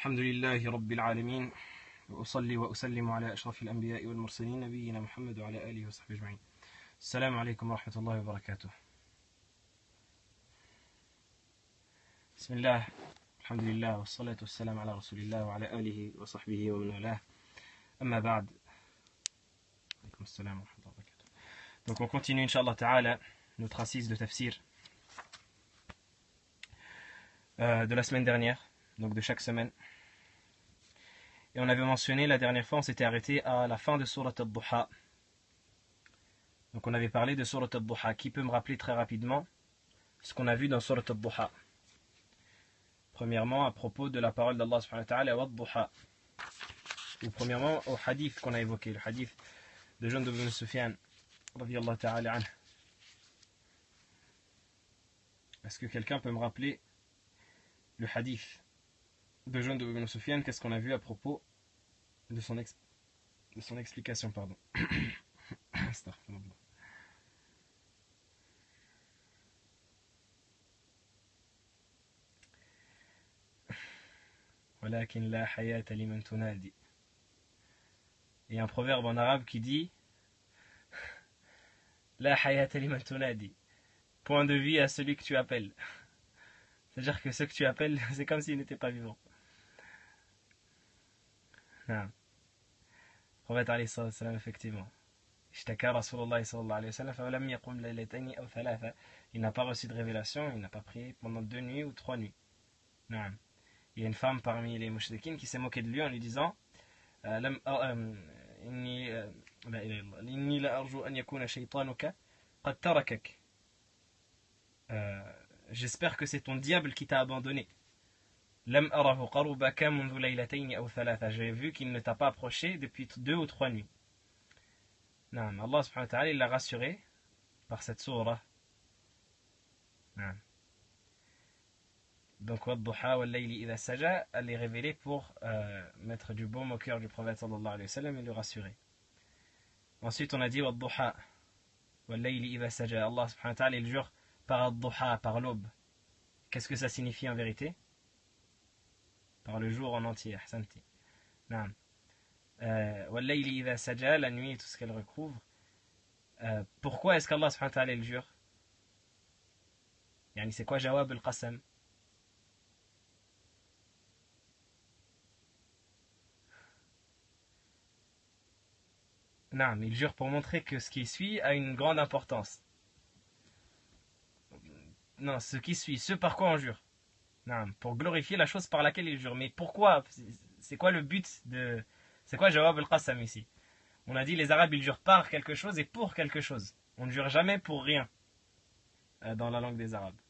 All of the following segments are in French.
الحمد لله رب العالمين وأصلي وأسلم على أشرف الأنبياء والمرسلين نبينا محمد وعلى آله وصحبه أجمعين. السلام عليكم ورحمة الله وبركاته. بسم الله الحمد لله والصلاة والسلام على رسول الله وعلى آله وصحبه ومن والاه. أما بعد. عليكم السلام ورحمة الله وبركاته. Donc on continue Inch'Allah Ta'ala notre assise de tafsir de la semaine dernière, donc de chaque semaine. Et on avait mentionné la dernière fois, on s'était arrêté à la fin de Surat al-Duha. Donc on avait parlé de Surat al-Duha. Qui peut me rappeler très rapidement ce qu'on a vu dans Surat al-Duha? Premièrement, à propos de la parole d'Allah subhanahu wa ta'ala, wad-duha. Ou premièrement, au hadith qu'on a évoqué, le hadith de Jundub ibn Sufyan, radiyallahu ta'ala anhu. Est-ce que quelqu'un peut me rappeler le hadith de Jundub ibn Sufyan? Qu'est-ce qu'on a vu à propos de son explication, pardon. Astaghfirullah. Walakin la hayata liman tunadi. Il y a un proverbe en arabe qui dit la hayata liman tunadi. Point de vie à celui que tu appelles. C'est-à-dire que ce que tu appelles, c'est comme s'il n'était pas vivant. Non. Prophète alayhi salam, effectivement. Ishtaka Rasulullah sallallahu alayhi wa sallam falam yaqum laylatayni aw thalatha. Il n'a pas reçu de révélation, il n'a pas prié pendant 2 nuits ou 3 nuits. Non. Il y a une femme parmi les mushrikines qui s'est moquée de lui en lui disant inni la arju an yakuna shaytanuka qad tarakak. J'espère que c'est ton diable qui t'a abandonné. Lam arahu qarubaka mundu laylatayn aw thalatha. J'ai vu qu'il ne t'a pas approché depuis 2 ou 3 nuits. Non, Allah subhanahu wa ta'ala il l'a rassuré par cette sourate. Non. Donc, Wad-Duha wal-Layli idha saja, elle est révélée pour mettre du baume au cœur du prophète sallallahu alayhi wa sallam et le rassurer. Ensuite, on a dit Wad-Duha wal-Layli idha saja. Allah subhanahu wa ta'ala il jure par Ad-Duha, par l'aube. Qu'est-ce que ça signifie en vérité? Par le jour en entier. Ahsanti. Naam. Wal-Layli idha saja, la nuit et tout ce qu'elle recouvre. Pourquoi est-ce qu'Allah subhanahu wa ta'ala il jure? Yani, c'est quoi Jawab al-Qasam? Non, il jure pour montrer que ce qui suit a une grande importance. Non, ce qui suit, ce par quoi on jure. Non, pour glorifier la chose par laquelle il jure. Mais pourquoi? C'est quoi le but de... C'est quoi Jawab al-Qasam ici? On a dit les Arabes ils jurent par quelque chose et pour quelque chose. On ne jure jamais pour rien dans la langue des Arabes.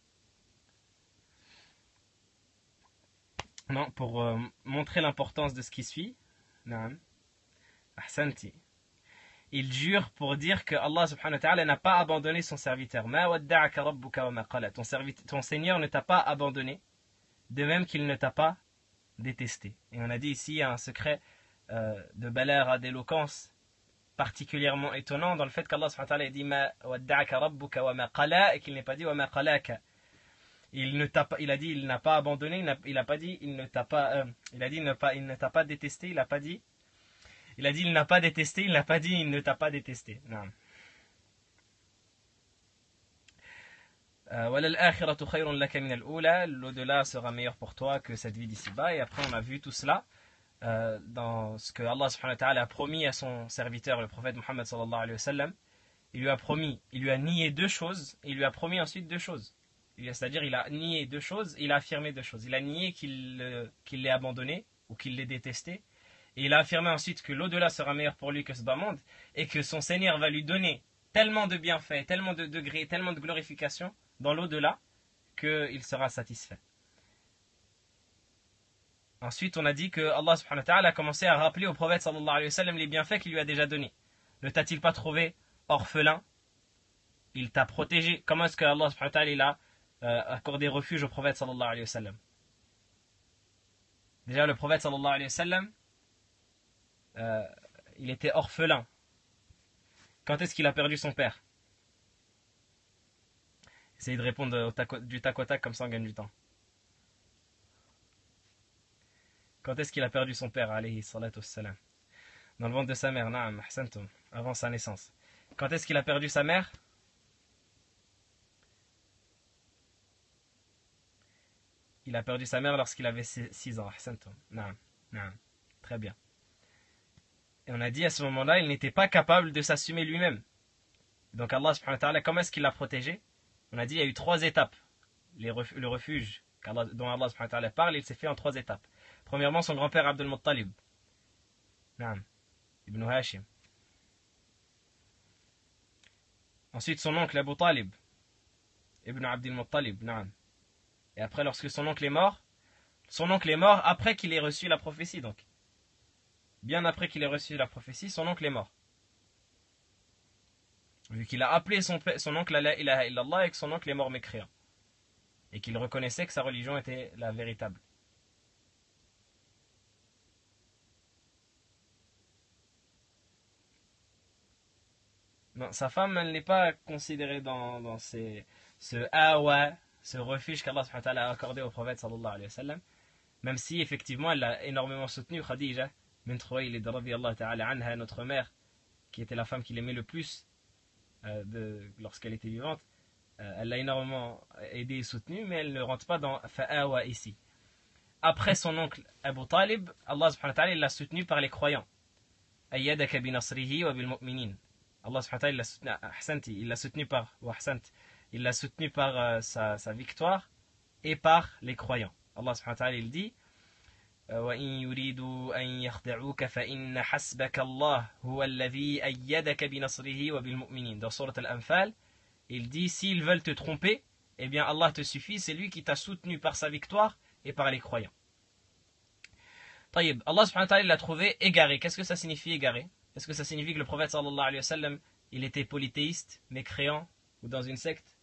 Non, pour montrer l'importance de ce qui suit. Non. Ahsanti. Il jure pour dire que Allah subhanahu wa ta'ala n'a pas abandonné son serviteur. Ma wadda'aka rabbuka wa ma qala. Ton Seigneur ne t'a pas abandonné, de même qu'il ne t'a pas détesté. Et on a dit ici il y a un secret de balagha, d'éloquence particulièrement étonnant dans le fait qu'Allah subhanahu wa ta'ala dit ma wadda'aka rabbuka wa ma qala et qu'il n'ait pas dit wa ma qalaka. Il a dit il n'a pas abandonné, il n'a pas dit il ne t'a pas il a dit il ne t'a pas détesté, il n'a pas dit il n'a pas détesté, il n'a pas dit il ne t'a pas détesté. Non. L'au-delà sera meilleur pour toi que cette vie d'ici-bas. Et après on a vu tout cela dans ce que Allah subhanahu wa ta'ala a promis à son serviteur le prophète Muhammad sallallahu alayhi wa sallam. Il lui a nié 2 choses et il lui a promis ensuite 2 choses. C'est-à-dire il a nié 2 choses, il a affirmé 2 choses. Il a nié qu'il l'ait abandonné ou qu'il l'ait détesté. Et il a affirmé ensuite que l'au-delà sera meilleur pour lui que ce bas monde et que son Seigneur va lui donner tellement de bienfaits, tellement de degrés, tellement de glorification dans l'au-delà qu'il sera satisfait. Ensuite, on a dit que Allah subhanahu wa ta'ala a commencé à rappeler au prophète sallallahu alayhi wa sallam les bienfaits qu'il lui a déjà donnés. Ne t'a-t-il pas trouvé orphelin? Il t'a protégé. Comment est-ce que Allah subhanahu wa ta'ala il a accordé refuge au prophète sallallahu alayhi wa sallam? Déjà, le prophète sallallahu alayhi wa sallam il était orphelin. Quand est-ce qu'il a perdu son père? Essayez de répondre du tac au tac, comme ça on gagne du temps. Quand est-ce qu'il a perdu son père, alayhi salatu wassalam? Dans le ventre de sa mère, na'am, ahsantum, avant sa naissance. Quand est-ce qu'il a perdu sa mère? Il a perdu sa mère lorsqu'il avait 6 ans, ahsantum, na'am, na'am, très bien. Et on a dit à ce moment-là, il n'était pas capable de s'assumer lui-même. Donc Allah subhanahu wa ta'ala, comment est-ce qu'il l'a protégé? On a dit il y a eu 3 étapes. Le refuge dont Allah subhanahu wa ta'ala parle, il s'est fait en 3 étapes. Premièrement, son grand-père Abdul Muttalib. Naam. Ibn Hashim. Ensuite, son oncle Abu Talib. Ibn Abdul Muttalib. Naam. Et après, lorsque son oncle est mort après qu'il ait reçu la prophétie, donc. Bien après qu'il ait reçu la prophétie, son oncle est mort. Vu qu'il a appelé son oncle à la ilaha illallah et que son oncle est mort mécréant. Et qu'il reconnaissait que sa religion était la véritable. Non, sa femme, elle n'est pas considérée dans ce awa, ce refuge qu'Allah subhanahu wa ta'ala a accordé au prophète sallallahu alayhi wa sallam. Même si effectivement elle l'a énormément soutenu, Khadija, bint Khuwaylid radiyallahu ta'ala anha, notre mère, qui était la femme qu'il aimait le plus lorsqu'elle était vivante, elle l'a énormément aidé et soutenu, mais elle ne rentre pas dans fa'awa ici. Après son oncle Abu Talib, Allah subhanahu wa ta'ala l'a soutenu par les croyants. Ayyadaka bi nasrihi wa bil mu'minin. Allah subhanahu wa ta'ala il l'a soutenu par sa victoire et par les croyants. Allah subhanahu wa ta'ala il dit وَإِن يُرِيدُوا أَن يَخْدَعُوكَ فَإِنَّ حَسْبَكَ اللَّهُ هُوَ الَّذِي أَيَّدَكَ بِنَصْرِهِ وَبِالْمُؤْمِنِينَ. Dans Sourate Al-Anfal, il dit s'ils veulent te tromper, eh bien Allah te suffit, c'est lui qui t'a soutenu par sa victoire et par les croyants. Taïb, Allah subhanahu wa ta'ala l'a trouvé égaré. Qu'est-ce que ça signifie égaré? Est-ce que ça signifie que le prophète sallallahu alayhi wa sallam, il était polythéiste, mécréant ou dans une secte?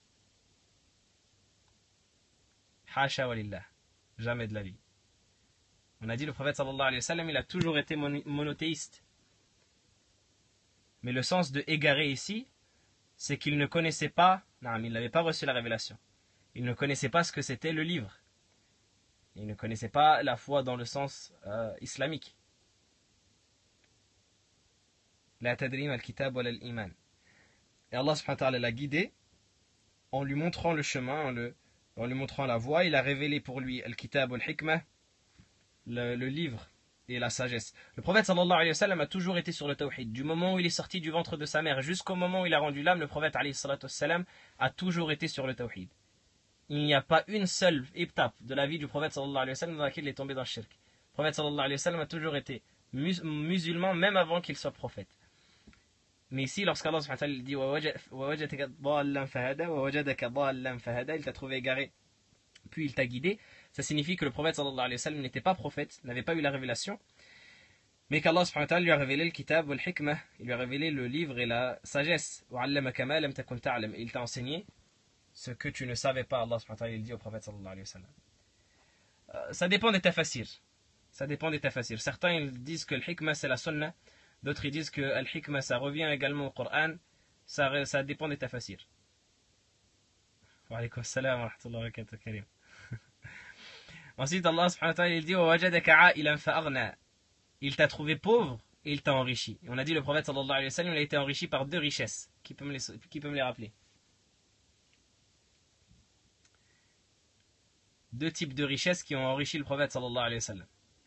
Hasha walillah, jamais de la vie. On a dit le prophète sallallahu alayhi wa sallam, il a toujours été monothéiste. Mais le sens de égaré ici, c'est qu'il ne connaissait pas, non, il n'avait pas reçu la révélation. Il ne connaissait pas ce que c'était le livre. Il ne connaissait pas la foi dans le sens islamique. La tadrim al-kitab wa al-iman. Et Allah subhanahu wa ta'ala l'a guidé en lui montrant le chemin, en lui montrant la voie. Il a révélé pour lui al-kitab wal-hikmah, le livre et la sagesse. Le prophète sallallahu alayhi wa sallam a toujours été sur le tawhid. Du moment où il est sorti du ventre de sa mère jusqu'au moment où il a rendu l'âme, le prophète alayhi salatu wassalam a toujours été sur le tawhid. Il n'y a pas une seule étape de la vie du prophète sallallahu alayhi wa sallam dans laquelle il est tombé dans le shirk. Le prophète sallallahu alayhi wa sallam a toujours été musulman même avant qu'il soit prophète. Mais ici, lorsqu'Allah subhanahu wa ta'ala dit il t'a trouvé égaré, puis il t'a guidé, ça signifie que le prophète sallallahu alayhi wa sallam n'était pas prophète, n'avait pas eu la révélation, mais qu'Allah subhanahu wa ta'ala lui a révélé le kitab wal hikmah, il lui a révélé le livre et la sagesse. Il t'a enseigné ce que tu ne savais pas. Allah subhanahu wa ta'ala il dit au prophète sallallahu alayhi wa sallam. Ça dépend des tafassirs. Certains ils disent que le hikmah c'est la sunnah, d'autres ils disent que le hikmah ça revient également au Coran. Ça dépend des tafassirs. Wa alaykum assalam wa rahmatullahi wa barakatuh karim. Ensuite Allah subhanahu wa ta'ala il dit وَوَجَدَكَ عَائِلًا فَأَغْنَى. Il t'a trouvé pauvre et il t'a enrichi. Et on a dit le prophète sallallahu alayhi wa sallam il a été enrichi par 2 richesses. Qui peut me les rappeler? 2 types de richesses qui ont enrichi le prophète sallallahu alayhi wa sallam.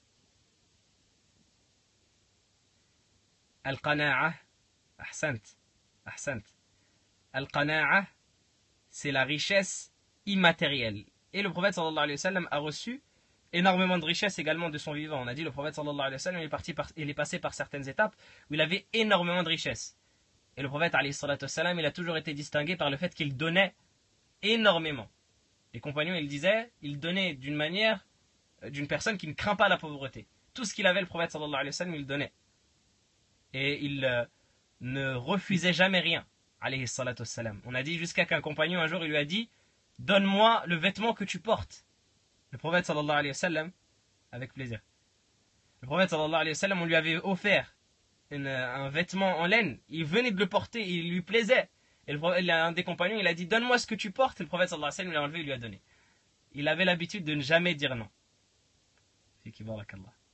Al-qana'a, ahsant. Al-qana'a, c'est la richesse immatérielle. Et le prophète sallallahu alayhi wa sallam a reçu énormément de richesses également de son vivant. On a dit le prophète sallallahu alayhi wa sallam il est passé par certaines étapes où il avait énormément de richesses. Et le prophète alayhi salatu wassalam, il a toujours été distingué par le fait qu'il donnait énormément. Les compagnons, il donnait d'une manière, d'une personne qui ne craint pas la pauvreté. Tout ce qu'il avait, le prophète sallallahu alayhi wa sallam, il donnait. Et il ne refusait jamais rien, alayhi salatu wassalam. On a dit jusqu'à qu'un compagnon un jour, il lui a dit « Donne-moi le vêtement que tu portes ». Le prophète sallallahu alayhi wa sallam, avec plaisir. Le prophète sallallahu alayhi wa sallam, on lui avait offert un vêtement en laine. Il venait de le porter, il lui plaisait. Et un des compagnons, il a dit « Donne-moi ce que tu portes ». Et le prophète sallallahu alayhi wa sallam l'a enlevé et lui a donné. Il avait l'habitude de ne jamais dire non.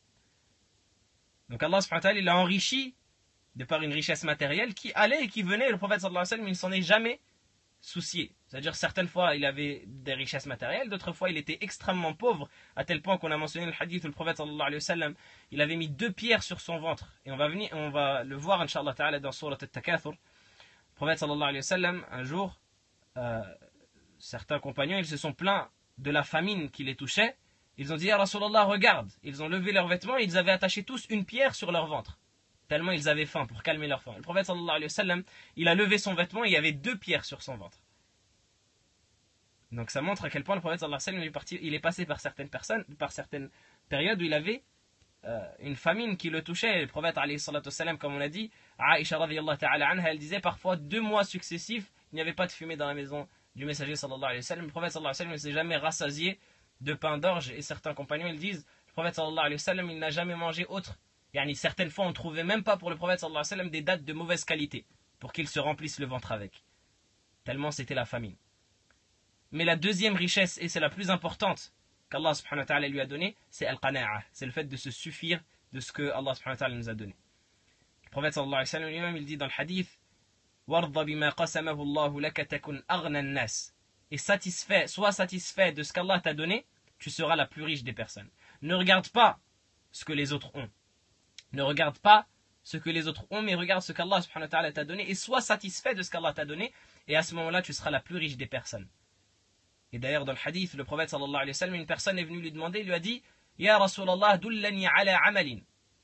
Donc Allah subhanahu wa ta'ala, il l'a enrichi de par une richesse matérielle qui allait et qui venait. Et le prophète sallallahu alayhi wa sallam, il ne s'en est jamais soucié. C'est-à-dire certaines fois il avait des richesses matérielles, d'autres fois il était extrêmement pauvre, à tel point qu'on a mentionné le hadith où le prophète sallallahu alayhi wa sallam, il avait mis 2 pierres sur son ventre. Et on va le voir inshallah ta'ala dans Surat Al-Takathur. Le prophète sallallahu alayhi wa sallam, un jour, certains compagnons, ils se sont plaints de la famine qui les touchait. Ils ont dit, ya Rasulallah, regarde. Ils ont levé leurs vêtements et ils avaient attaché tous une pierre sur leur ventre. Tellement ils avaient faim, pour calmer leur faim. Le prophète sallallahu alayhi wa sallam, il a levé son vêtement et il y avait 2 pierres sur son ventre. Donc ça montre à quel point le prophète sallallahu alayhi wa sallam, il est passé par certaines périodes où il avait une famine qui le touchait. Le prophète alayhi salatu sallam, comme on l'a dit, Aïcha radiyallahu ta'ala anha, elle disait parfois 2 mois successifs, il n'y avait pas de fumée dans la maison du messager sallallahu alayhi wa sallam. Le prophète sallallahu alayhi wa sallam ne s'est jamais rassasié de pain d'orge, et certains compagnons ils disent, le prophète sallallahu alayhi wa sallam, il n'a jamais mangé autre. Certaines fois on ne trouvait même pas pour le prophète sallallahu alayhi wa sallam des dattes de mauvaise qualité pour qu'il se remplisse le ventre avec. Tellement c'était la famine. Mais la deuxième richesse, et c'est la plus importante qu'Allah subhanahu wa ta'ala lui a donnée, c'est al-qana'a, c'est le fait de se suffire de ce que Allah subhanahu wa ta'ala nous a donné. Le prophète sallallahu alayhi wa sallam lui-même il dit dans le hadith, warda bima qasamahu Allahu laka takun aghna an-nas. Et sois satisfait de ce qu'Allah t'a donné, tu seras la plus riche des personnes. Ne regarde pas ce que les autres ont. Ne regarde pas ce que les autres ont, mais regarde ce qu'Allah subhanahu wa ta'ala t'a donné et sois satisfait de ce qu'Allah t'a donné, et à ce moment-là, tu seras la plus riche des personnes. Et d'ailleurs, dans le hadith, le prophète sallallahu alayhi wa sallam, une personne est venue lui demander, il lui a dit, Ya Rasulallah, dullani ala amalin.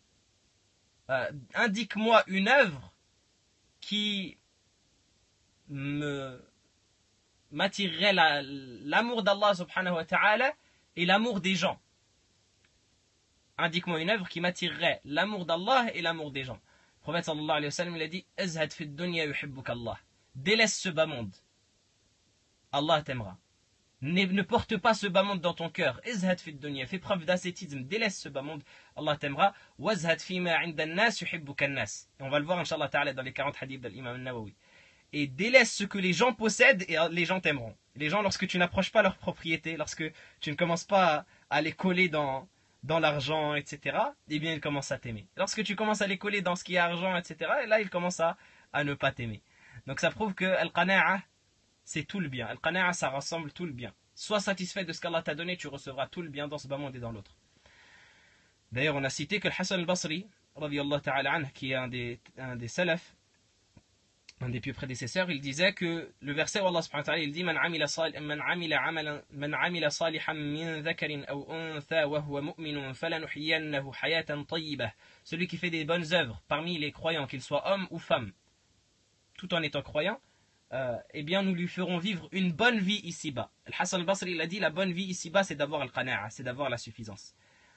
Indique-moi une œuvre qui m'attirerait l'amour d'Allah subhanahu wa ta'ala et l'amour des gens. Indique-moi une œuvre qui m'attirerait l'amour d'Allah et l'amour des gens. Le prophète sallallahu alayhi wa sallam, il a dit, Azhad fi dunya yuhibbuk Allah. Délaisse ce bas monde. Allah t'aimera. Ne porte pas ce bas monde dans ton cœur. Azhad fi dunya. Fais preuve d'ascétisme. Délaisse ce bas monde. Allah t'aimera. Wazhad fi ma inda an-nas yuhibbuk an-nas. On va le voir, inshallah ta'ala, dans les 40 hadiths de l'imam al-Nawawi. Et délaisse ce que les gens possèdent et les gens t'aimeront. Les gens, lorsque tu n'approches pas leur propriété, lorsque tu ne commences pas à les coller dans l'argent, etc., eh bien, ils commencent à t'aimer. Lorsque tu commences à les coller dans ce qui est argent, etc., et là, ils commencent à ne pas t'aimer. Donc, ça prouve que Al-Qana'a, c'est tout le bien. Al-Qana'a, ça rassemble tout le bien. Sois satisfait de ce qu'Allah t'a donné, tu recevras tout le bien dans ce bas monde et dans l'autre. D'ailleurs, on a cité que le Hassan al-Basri, radiyallahu ta'ala anhu, qui est un des salafs, un des pieux prédécesseurs, il disait que le verset où Allah subhanahu wa ta'ala il dit man amila salihan min dhakarin aw untha wa huwa mu'minun falanuhyiyannahu hayatan tayyibah. Celui qui fait des bonnes œuvres parmi les croyants, qu'ils soient hommes ou femmes, tout en étant croyant, eh bien nous lui ferons vivre une bonne vie ici-bas. Al-Hassan al-Basri il a dit la bonne vie ici-bas c'est d'avoir al-qana'a, c'est d'avoir la suffisance.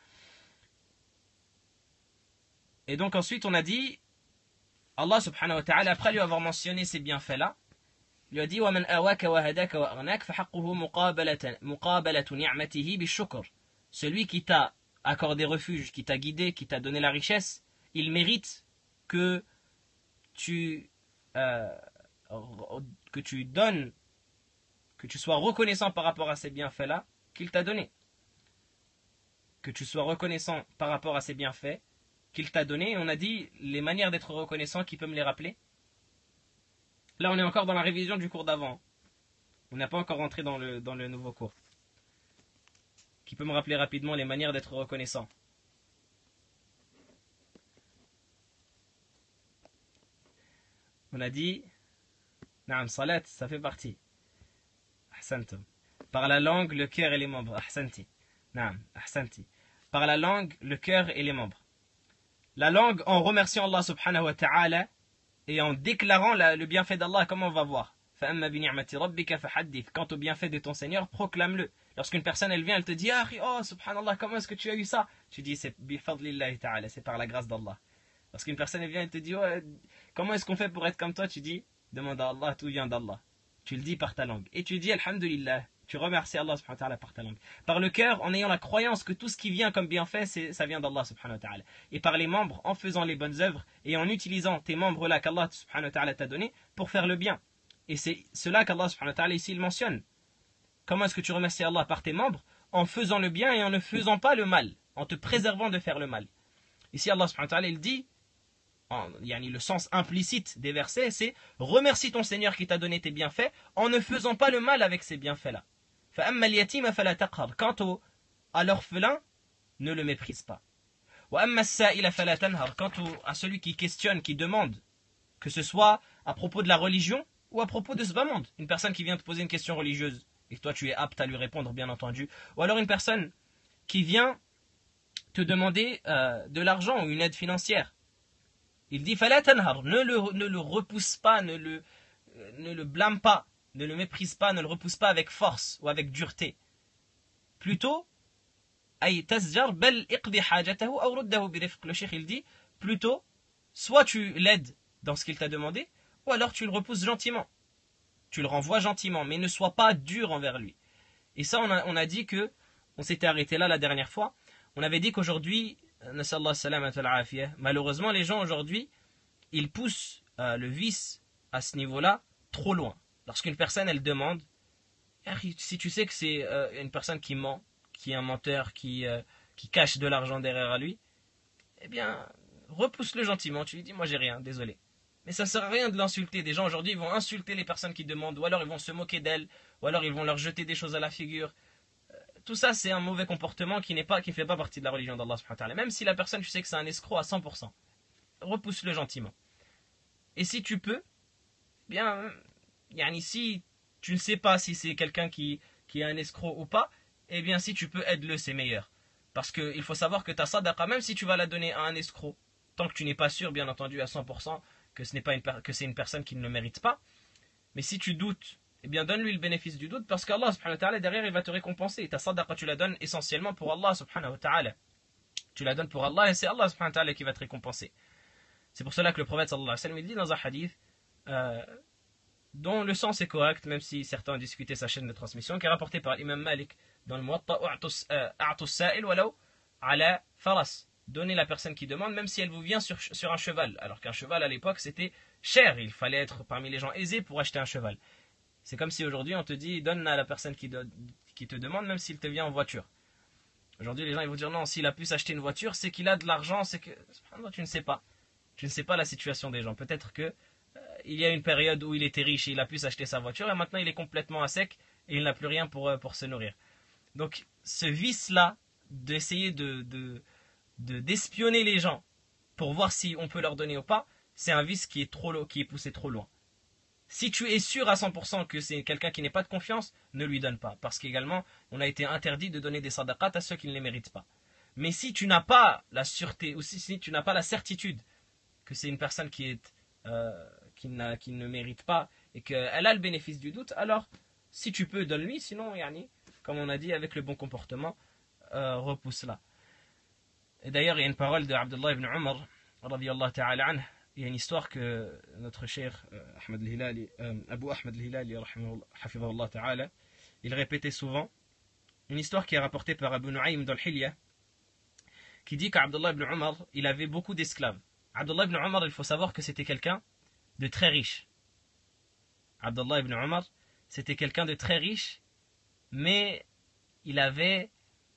Et donc ensuite on a dit Allah subhanahu wa ta'ala, après lui avoir mentionné ces bienfaits-là, lui a dit وَمَنْ أَوَاكَ وَهَدَاكَ وَأَغْنَاكَ فَحَقُّهُ مُقَابَلَةُ نِعْمَتِهِ بِالشُّكْرِ. Celui qui t'a accordé refuge, qui t'a guidé, qui t'a donné la richesse, il mérite que tu donnes, que tu sois reconnaissant par rapport à ces bienfaits-là qu'il t'a donnés. Que tu sois reconnaissant par rapport à ces bienfaits qu'il t'a donné, et on a dit les manières d'être reconnaissant, qui peut me les rappeler? Là on est encore dans la révision du cours d'avant, on n'a pas encore rentré dans le nouveau cours. Qui peut me rappeler rapidement les manières d'être reconnaissant? On a dit Naam, salat, ça fait partie. Ahsantum. Par la langue, le cœur et les membres. Ahsanti. Naam, ahsanti. Par la langue, le cœur et les membres. La langue en remerciant Allah subhanahu wa ta'ala et en déclarant le bienfait d'Allah, comme on va voir. Quant au bienfait de ton Seigneur, proclame-le. Lorsqu'une personne elle vient, elle te dit ah, oh subhanallah, comment est-ce que tu as eu ça? Tu dis c'est bifadlillahi ta'ala, c'est par la grâce d'Allah. Lorsqu'une personne elle vient, elle te dit oh, comment est-ce qu'on fait pour être comme toi? Tu dis demande à Allah, tout vient d'Allah. Tu le dis par ta langue. Et tu dis alhamdulillah. Tu remercies Allah subhanahu wa ta'ala par ta langue. Par le cœur, en ayant la croyance que tout ce qui vient comme bienfait, ça vient d'Allah subhanahu wa ta'ala. Et par les membres, en faisant les bonnes œuvres et en utilisant tes membres-là qu'Allah subhanahu wa ta'ala t'a donné pour faire le bien. Et c'est cela qu'Allah subhanahu wa ta'ala ici il mentionne. Comment est-ce que tu remercies Allah par tes membres? En faisant le bien et en ne faisant pas le mal. En te préservant de faire le mal. Ici, Allah subhanahu wa ta'ala, il dit, le sens implicite des versets, c'est remercie ton Seigneur qui t'a donné tes bienfaits en ne faisant pas le mal avec ces bienfaits-là. Quant à l'orphelin, ne le méprise pas. Quant à celui qui questionne, qui demande, que ce soit à propos de la religion ou à propos de ce bas monde, une personne qui vient te poser une question religieuse et que toi tu es apte à lui répondre, bien entendu, ou alors une personne qui vient te demander de l'argent ou une aide financière. Il dit ne le repousse pas, ne le blâme pas, ne le méprise pas, ne le repousse pas avec force ou avec dureté. Plutôt, le cheikh il dit, plutôt, soit tu l'aides dans ce qu'il t'a demandé, ou alors tu le repousses gentiment. Tu le renvoies gentiment, mais ne sois pas dur envers lui. Et ça, on a dit que, on s'était arrêté là la dernière fois, on avait dit qu'aujourd'hui, malheureusement, les gens aujourd'hui, ils poussent le vice à ce niveau-là trop loin. Lorsqu'une personne, elle demande, si tu sais que c'est une personne qui ment, qui est un menteur, qui cache de l'argent derrière lui, eh bien, repousse-le gentiment. Tu lui dis, moi j'ai rien, désolé. Mais ça ne sert à rien de l'insulter. Des gens aujourd'hui, ils vont insulter les personnes qui demandent, ou alors ils vont se moquer d'elles, ou alors ils vont leur jeter des choses à la figure. Tout ça, c'est un mauvais comportement qui ne fait pas partie de la religion d'Allah subhanahu wa ta'ala. Même si la personne, tu sais que c'est un escroc à 100%. Repousse-le gentiment. Et si tu peux, bien, si tu ne sais pas si c'est quelqu'un qui est un escroc ou pas, eh bien, si tu peux, aide-le, c'est meilleur. Parce qu'il faut savoir que ta sadaqa, même si tu vas la donner à un escroc, tant que tu n'es pas sûr, bien entendu, à 100%, que c'est une personne qui ne le mérite pas, mais si tu doutes, eh bien donne-lui le bénéfice du doute, parce qu'Allah subhanahu wa ta'ala, derrière, il va te récompenser. Ta sadaqa, tu la donnes essentiellement pour Allah subhanahu wa ta'ala. Tu la donnes pour Allah et c'est Allah subhanahu wa ta'ala qui va te récompenser. C'est pour cela que le prophète sallallahu alayhi wa sallam, il dit dans un hadith, dont le sens est correct, même si certains ont discuté sa chaîne de transmission, qui est rapporté par l'imam Malik dans le Muwatta, a'tus sa'il walau ala faras. Donnez la personne qui demande, même si elle vous vient sur un cheval. Alors qu'un cheval à l'époque c'était cher, il fallait être parmi les gens aisés pour acheter un cheval. C'est comme si aujourd'hui on te dit, donne à la personne qui te demande, même s'il te vient en voiture. Aujourd'hui les gens ils vont dire, non, s'il a pu s'acheter une voiture, c'est qu'il a de l'argent, c'est que... Non, tu ne sais pas. Tu ne sais pas la situation des gens. Peut-être que il y a une période où il était riche et il a pu s'acheter sa voiture, et maintenant il est complètement à sec et il n'a plus rien pour se nourrir. Donc ce vice-là, d'essayer d'espionner les gens pour voir si on peut leur donner ou pas, c'est un vice qui est poussé trop loin. Si tu es sûr à 100% que c'est quelqu'un qui n'est pas de confiance, ne lui donne pas. Parce qu'également, on a été interdit de donner des sadaqat à ceux qui ne les méritent pas. Mais si tu n'as pas la sûreté, ou si tu n'as pas la certitude que c'est une personne qui ne mérite pas et qu'elle a le bénéfice du doute, alors si tu peux, donne-lui. Sinon, comme on a dit, avec le bon comportement, repousse-la. Et d'ailleurs, il y a une parole de Abdullah ibn Umar, radiyallahu ta'ala anhu. Il y a une histoire que notre cher Abu Ahmed al-Hilali, hafidhahullah ta'ala, il répétait souvent. Une histoire qui est rapportée par Abu Nu'aym dans al-Hilya, qui dit qu'Abdullah ibn Umar, il avait beaucoup d'esclaves. Abdullah ibn Umar, il faut savoir que c'était quelqu'un de très riche. Abdullah ibn Umar, c'était quelqu'un de très riche, mais il avait...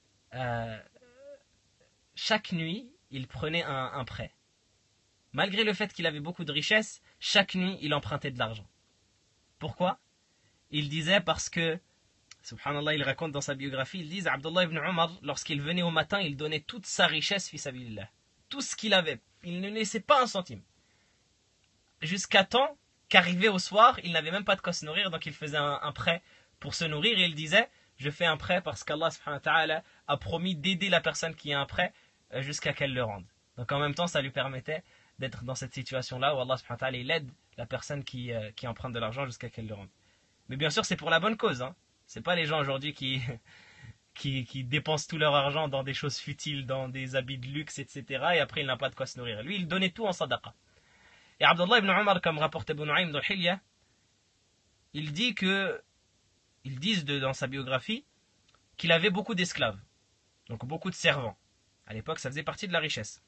chaque nuit, il prenait un prêt. Malgré le fait qu'il avait beaucoup de richesses, chaque nuit, il empruntait de l'argent. Pourquoi? Il disait parce que, subhanallah, il raconte dans sa biographie, il dit, Abdullah ibn Umar, lorsqu'il venait au matin, il donnait toute sa richesse, fi sabilillah. Tout ce qu'il avait. Il ne laissait pas un centime. Jusqu'à temps qu'arrivé au soir, il n'avait même pas de quoi se nourrir, donc il faisait un prêt pour se nourrir, et il disait, je fais un prêt parce qu'Allah subhanahu wa ta'ala a promis d'aider la personne qui a un prêt jusqu'à qu'elle le rende. Donc en même temps, ça lui permettait d'être dans cette situation-là où Allah subhanahu wa ta'ala il aide la personne qui emprunte de l'argent jusqu'à qu'elle le rende. Mais bien sûr, c'est pour la bonne cause. C'est pas les gens aujourd'hui qui dépensent tout leur argent dans des choses futiles, dans des habits de luxe, etc. Et après, il n'a pas de quoi se nourrir. Lui, il donnait tout en sadaqa. Et Abdullah ibn Umar, comme rapporte Abu Nu'aym dans Hilya, ils disent dans sa biographie qu'il avait beaucoup d'esclaves, donc beaucoup de servants. À l'époque, ça faisait partie de la richesse.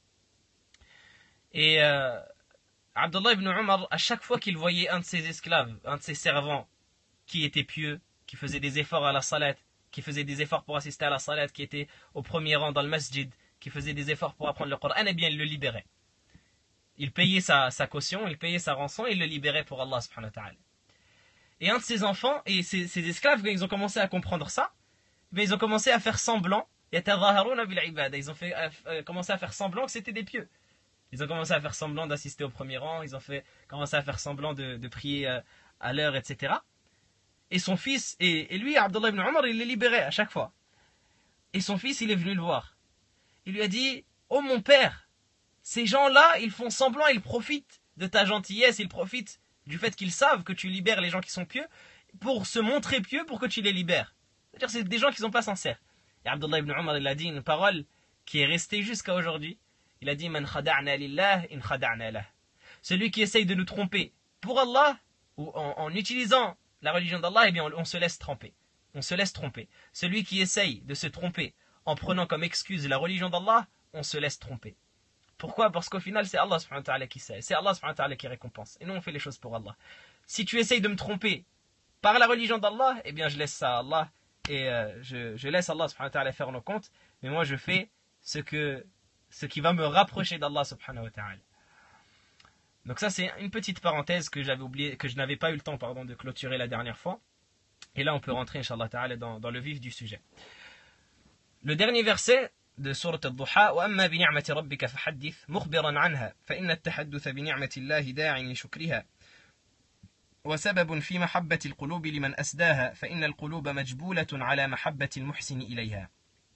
Et Abdullah ibn Umar, à chaque fois qu'il voyait un de ses esclaves, un de ses servants, qui était pieux, qui faisait des efforts à la salat, qui faisait des efforts pour assister à la salat, qui était au premier rang dans le masjid, qui faisait des efforts pour apprendre le Coran, eh bien il le libérait. Il payait sa caution, il payait sa rançon et il le libérait pour Allah subhanahu wa ta'ala. Et un de ses enfants, et ses esclaves, quand ils ont commencé à comprendre ça, mais ils ont commencé à faire semblant, ils ont commencé à faire semblant que c'était des pieux. Ils ont commencé à faire semblant d'assister au premier rang, ils ont commencé à faire semblant de prier à l'heure, etc. Et son fils, et lui, Abdullah ibn Omar, il les libérait à chaque fois. Et son fils, il est venu le voir. Il lui a dit, oh mon père, ces gens-là, ils font semblant, ils profitent de ta gentillesse, ils profitent du fait qu'ils savent que tu libères les gens qui sont pieux, pour se montrer pieux, pour que tu les libères. C'est-à-dire c'est des gens qui ne sont pas sincères. Et Abdullah ibn Omar, il a dit une parole qui est restée jusqu'à aujourd'hui. Il a dit, Man khada'na lillah, in khada'na lah. Celui qui essaye de nous tromper pour Allah, ou en utilisant la religion d'Allah, eh bien on se laisse tromper. On se laisse tromper. Celui qui essaye de se tromper en prenant comme excuse la religion d'Allah, on se laisse tromper. Pourquoi? Parce qu'au final, c'est Allah subhanahu wa ta'ala qui sait. C'est Allah subhanahu wa ta'ala qui récompense. Et nous, on fait les choses pour Allah. Si tu essayes de me tromper par la religion d'Allah, eh bien, je laisse ça à Allah. Et je laisse Allah subhanahu wa ta'ala faire nos comptes. Mais moi, je fais ce qui va me rapprocher d'Allah subhanahu wa ta'ala. Donc ça, c'est une petite parenthèse que j'avais oublié, que je n'avais pas eu le temps, de clôturer la dernière fois. Et là, on peut rentrer, Inch'Allah ta'ala, dans le vif du sujet. Le dernier verset de sourate al-Duha, وَأَمَّا بِنِعْمَةِ رَبِّكَ فَحَدِّثْ مُخْبِرًا عَنْهَا فَإِنَّ التَّحَدُّثَ بِنِعْمَةِ اللَّهِ دَاعٍ لِشُكْرِهَا وسبب في محبة القلوب لمن أسداها فإن القلوب مجبولة على محبة المحسن إليها.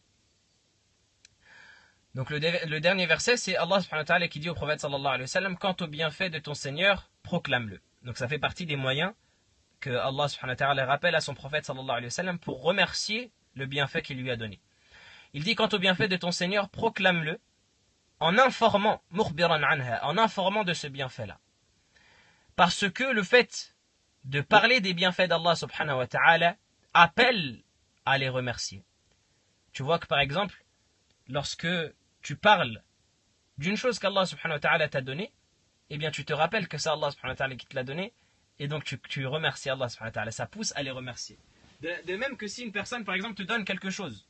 Donc le dernier verset, c'est Allah subhanahu wa ta'ala qui dit au prophète sallallahu alayhi wa sallam, quant au bienfait de ton Seigneur, proclame-le. Donc ça fait partie des moyens que Allah subhanahu wa ta'ala rappelle à son prophète sallallahu alayhi wa sallam pour remercier le bienfait qu'il lui a donné. Il dit, quant au bienfait de ton Seigneur, proclame-le en informant, mukhbiran anha, en informant de ce bienfait-là. Parce que le fait de parler des bienfaits d'Allah subhanahu wa ta'ala appelle à les remercier. Tu vois que par exemple, lorsque tu parles d'une chose qu'Allah subhanahu wa ta'ala t'a donnée, eh bien tu te rappelles que c'est Allah subhanahu wa ta'ala qui te l'a donné, et donc tu remercies Allah subhanahu wa ta'ala. Ça pousse à les remercier. De même que si une personne par exemple te donne quelque chose,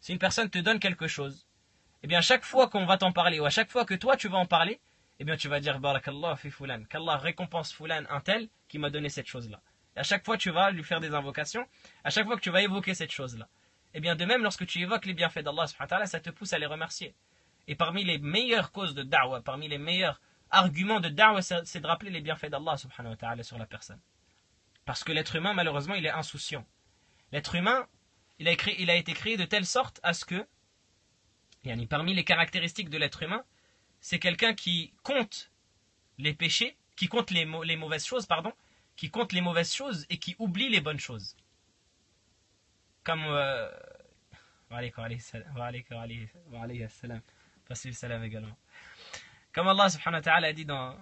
eh bien chaque fois qu'on va t'en parler, ou à chaque fois que toi tu vas en parler, eh bien tu vas dire Barakallah fi fulan, qu'Allah récompense fulan un tel qui m'a donné cette chose-là. Et à chaque fois tu vas lui faire des invocations, à chaque fois que tu vas évoquer cette chose-là. Eh bien de même lorsque tu évoques les bienfaits d'Allah subhanahu wa ta'ala, ça te pousse à les remercier. Et parmi les meilleures causes de da'wah, parmi les meilleurs arguments de da'wah, c'est de rappeler les bienfaits d'Allah subhanahu wa ta'ala sur la personne. Parce que l'être humain, malheureusement, il est insouciant. L'être humain, il a été créé de telle sorte à ce que, parmi les caractéristiques de l'être humain, c'est quelqu'un qui compte les péchés, qui compte les mauvaises choses, qui compte les mauvaises choses et qui oublie les bonnes choses. Comme passez le salam également. Comme Allah subhanahu wa ta'ala a dit dans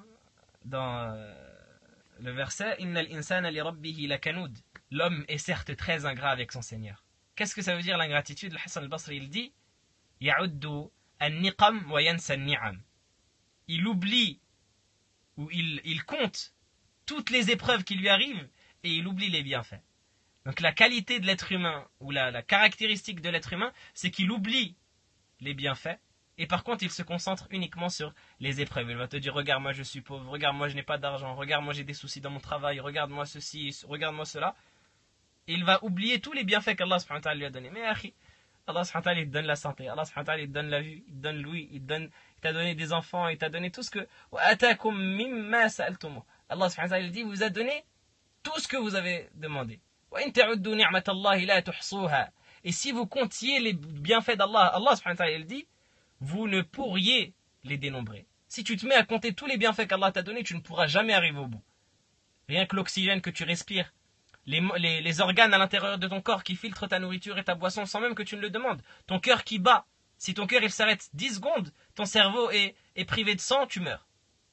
le verset, Innal insana li rabbihi lakanud. L'homme est certes très ingrat avec son Seigneur. Qu'est-ce que ça veut dire l'ingratitude? Le Hassan al-Basri il dit Ya'uddu an-niqam wa yansa an-ni'am. Il oublie ou il compte toutes les épreuves qui lui arrivent et il oublie les bienfaits. Donc la qualité de l'être humain ou la caractéristique de l'être humain, c'est qu'il oublie les bienfaits et par contre il se concentre uniquement sur les épreuves. Il va te dire regarde moi je suis pauvre, regarde moi je n'ai pas d'argent, regarde moi j'ai des soucis dans mon travail, regarde moi ceci, regarde moi cela. Et il va oublier tous les bienfaits qu'Allah subhanahu wa ta'ala lui a donnés. Mais akhi, Allah subhanahu wa ta'ala il te donne la santé, Allah subhanahu wa ta'ala il te donne la vue, il te donne l'ouïe, il t'a donné des enfants, il t'a donné tout ce que وَأَتَاكُمْ مِمَّا سَأَلْتُمُهُ. Allah subhanahu wa ta'ala il dit vous a donné tout ce que vous avez demandé. وَإِن تَعُدُّوا نِعْمَةَ اللَّهِ لَا تُحْصُوهَا. Et si vous comptiez les bienfaits d'Allah, Allah subhanahu wa ta'ala il dit vous ne pourriez les dénombrer. Si tu te mets à compter tous les bienfaits qu'Allah t'a donnés, tu ne pourras jamais arriver au bout. Rien que l'oxygène que tu respires, les organes à l'intérieur de ton corps qui filtrent ta nourriture et ta boisson sans même que tu ne le demandes. Ton cœur qui bat. Si ton cœur il s'arrête 10 secondes, ton cerveau est privé de sang, tu meurs.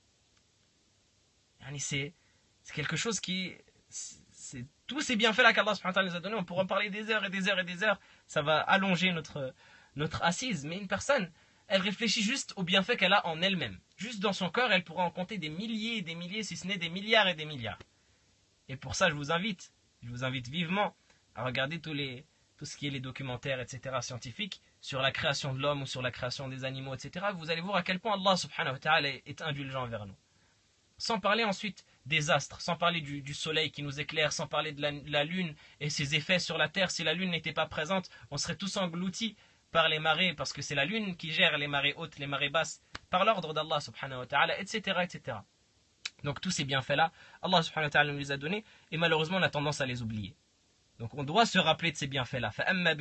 C'est quelque chose qui... C'est tous ces bienfaits-là qu'Allah subhanahu wa ta'ala nous a donnés, on pourra en parler des heures et des heures et des heures. Ça va allonger notre assise. Mais une personne, elle réfléchit juste aux bienfaits qu'elle a en elle-même. Juste dans son cœur, elle pourra en compter des milliers et des milliers, si ce n'est des milliards et des milliards. Et pour ça, je vous invite vivement à regarder tout ce qui est les documentaires, etc., scientifiques, sur la création de l'homme ou sur la création des animaux, etc., vous allez voir à quel point Allah subhanahu wa ta'ala est indulgent envers nous. Sans parler ensuite des astres, sans parler du soleil qui nous éclaire, sans parler de la lune et ses effets sur la terre. Si la lune n'était pas présente, on serait tous engloutis par les marées, parce que c'est la lune qui gère les marées hautes, les marées basses, par l'ordre d'Allah subhanahu wa ta'ala, etc., etc. Donc tous ces bienfaits-là, Allah subhanahu wa ta'ala nous les a donnés, et malheureusement on a tendance à les oublier. Donc on doit se rappeler de ces bienfaits-là.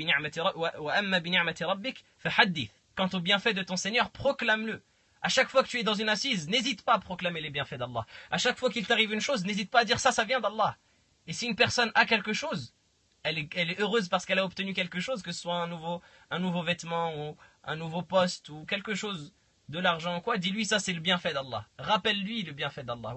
Quant aux bienfaits de ton Seigneur, proclame-le. À chaque fois que tu es dans une assise, n'hésite pas à proclamer les bienfaits d'Allah. À chaque fois qu'il t'arrive une chose, n'hésite pas à dire ça vient d'Allah. Et si une personne a quelque chose, elle est heureuse parce qu'elle a obtenu quelque chose, que ce soit un nouveau vêtement, ou un nouveau poste, ou quelque chose, de l'argent ou quoi, dis-lui ça c'est le bienfait d'Allah. Rappelle-lui le bienfait d'Allah.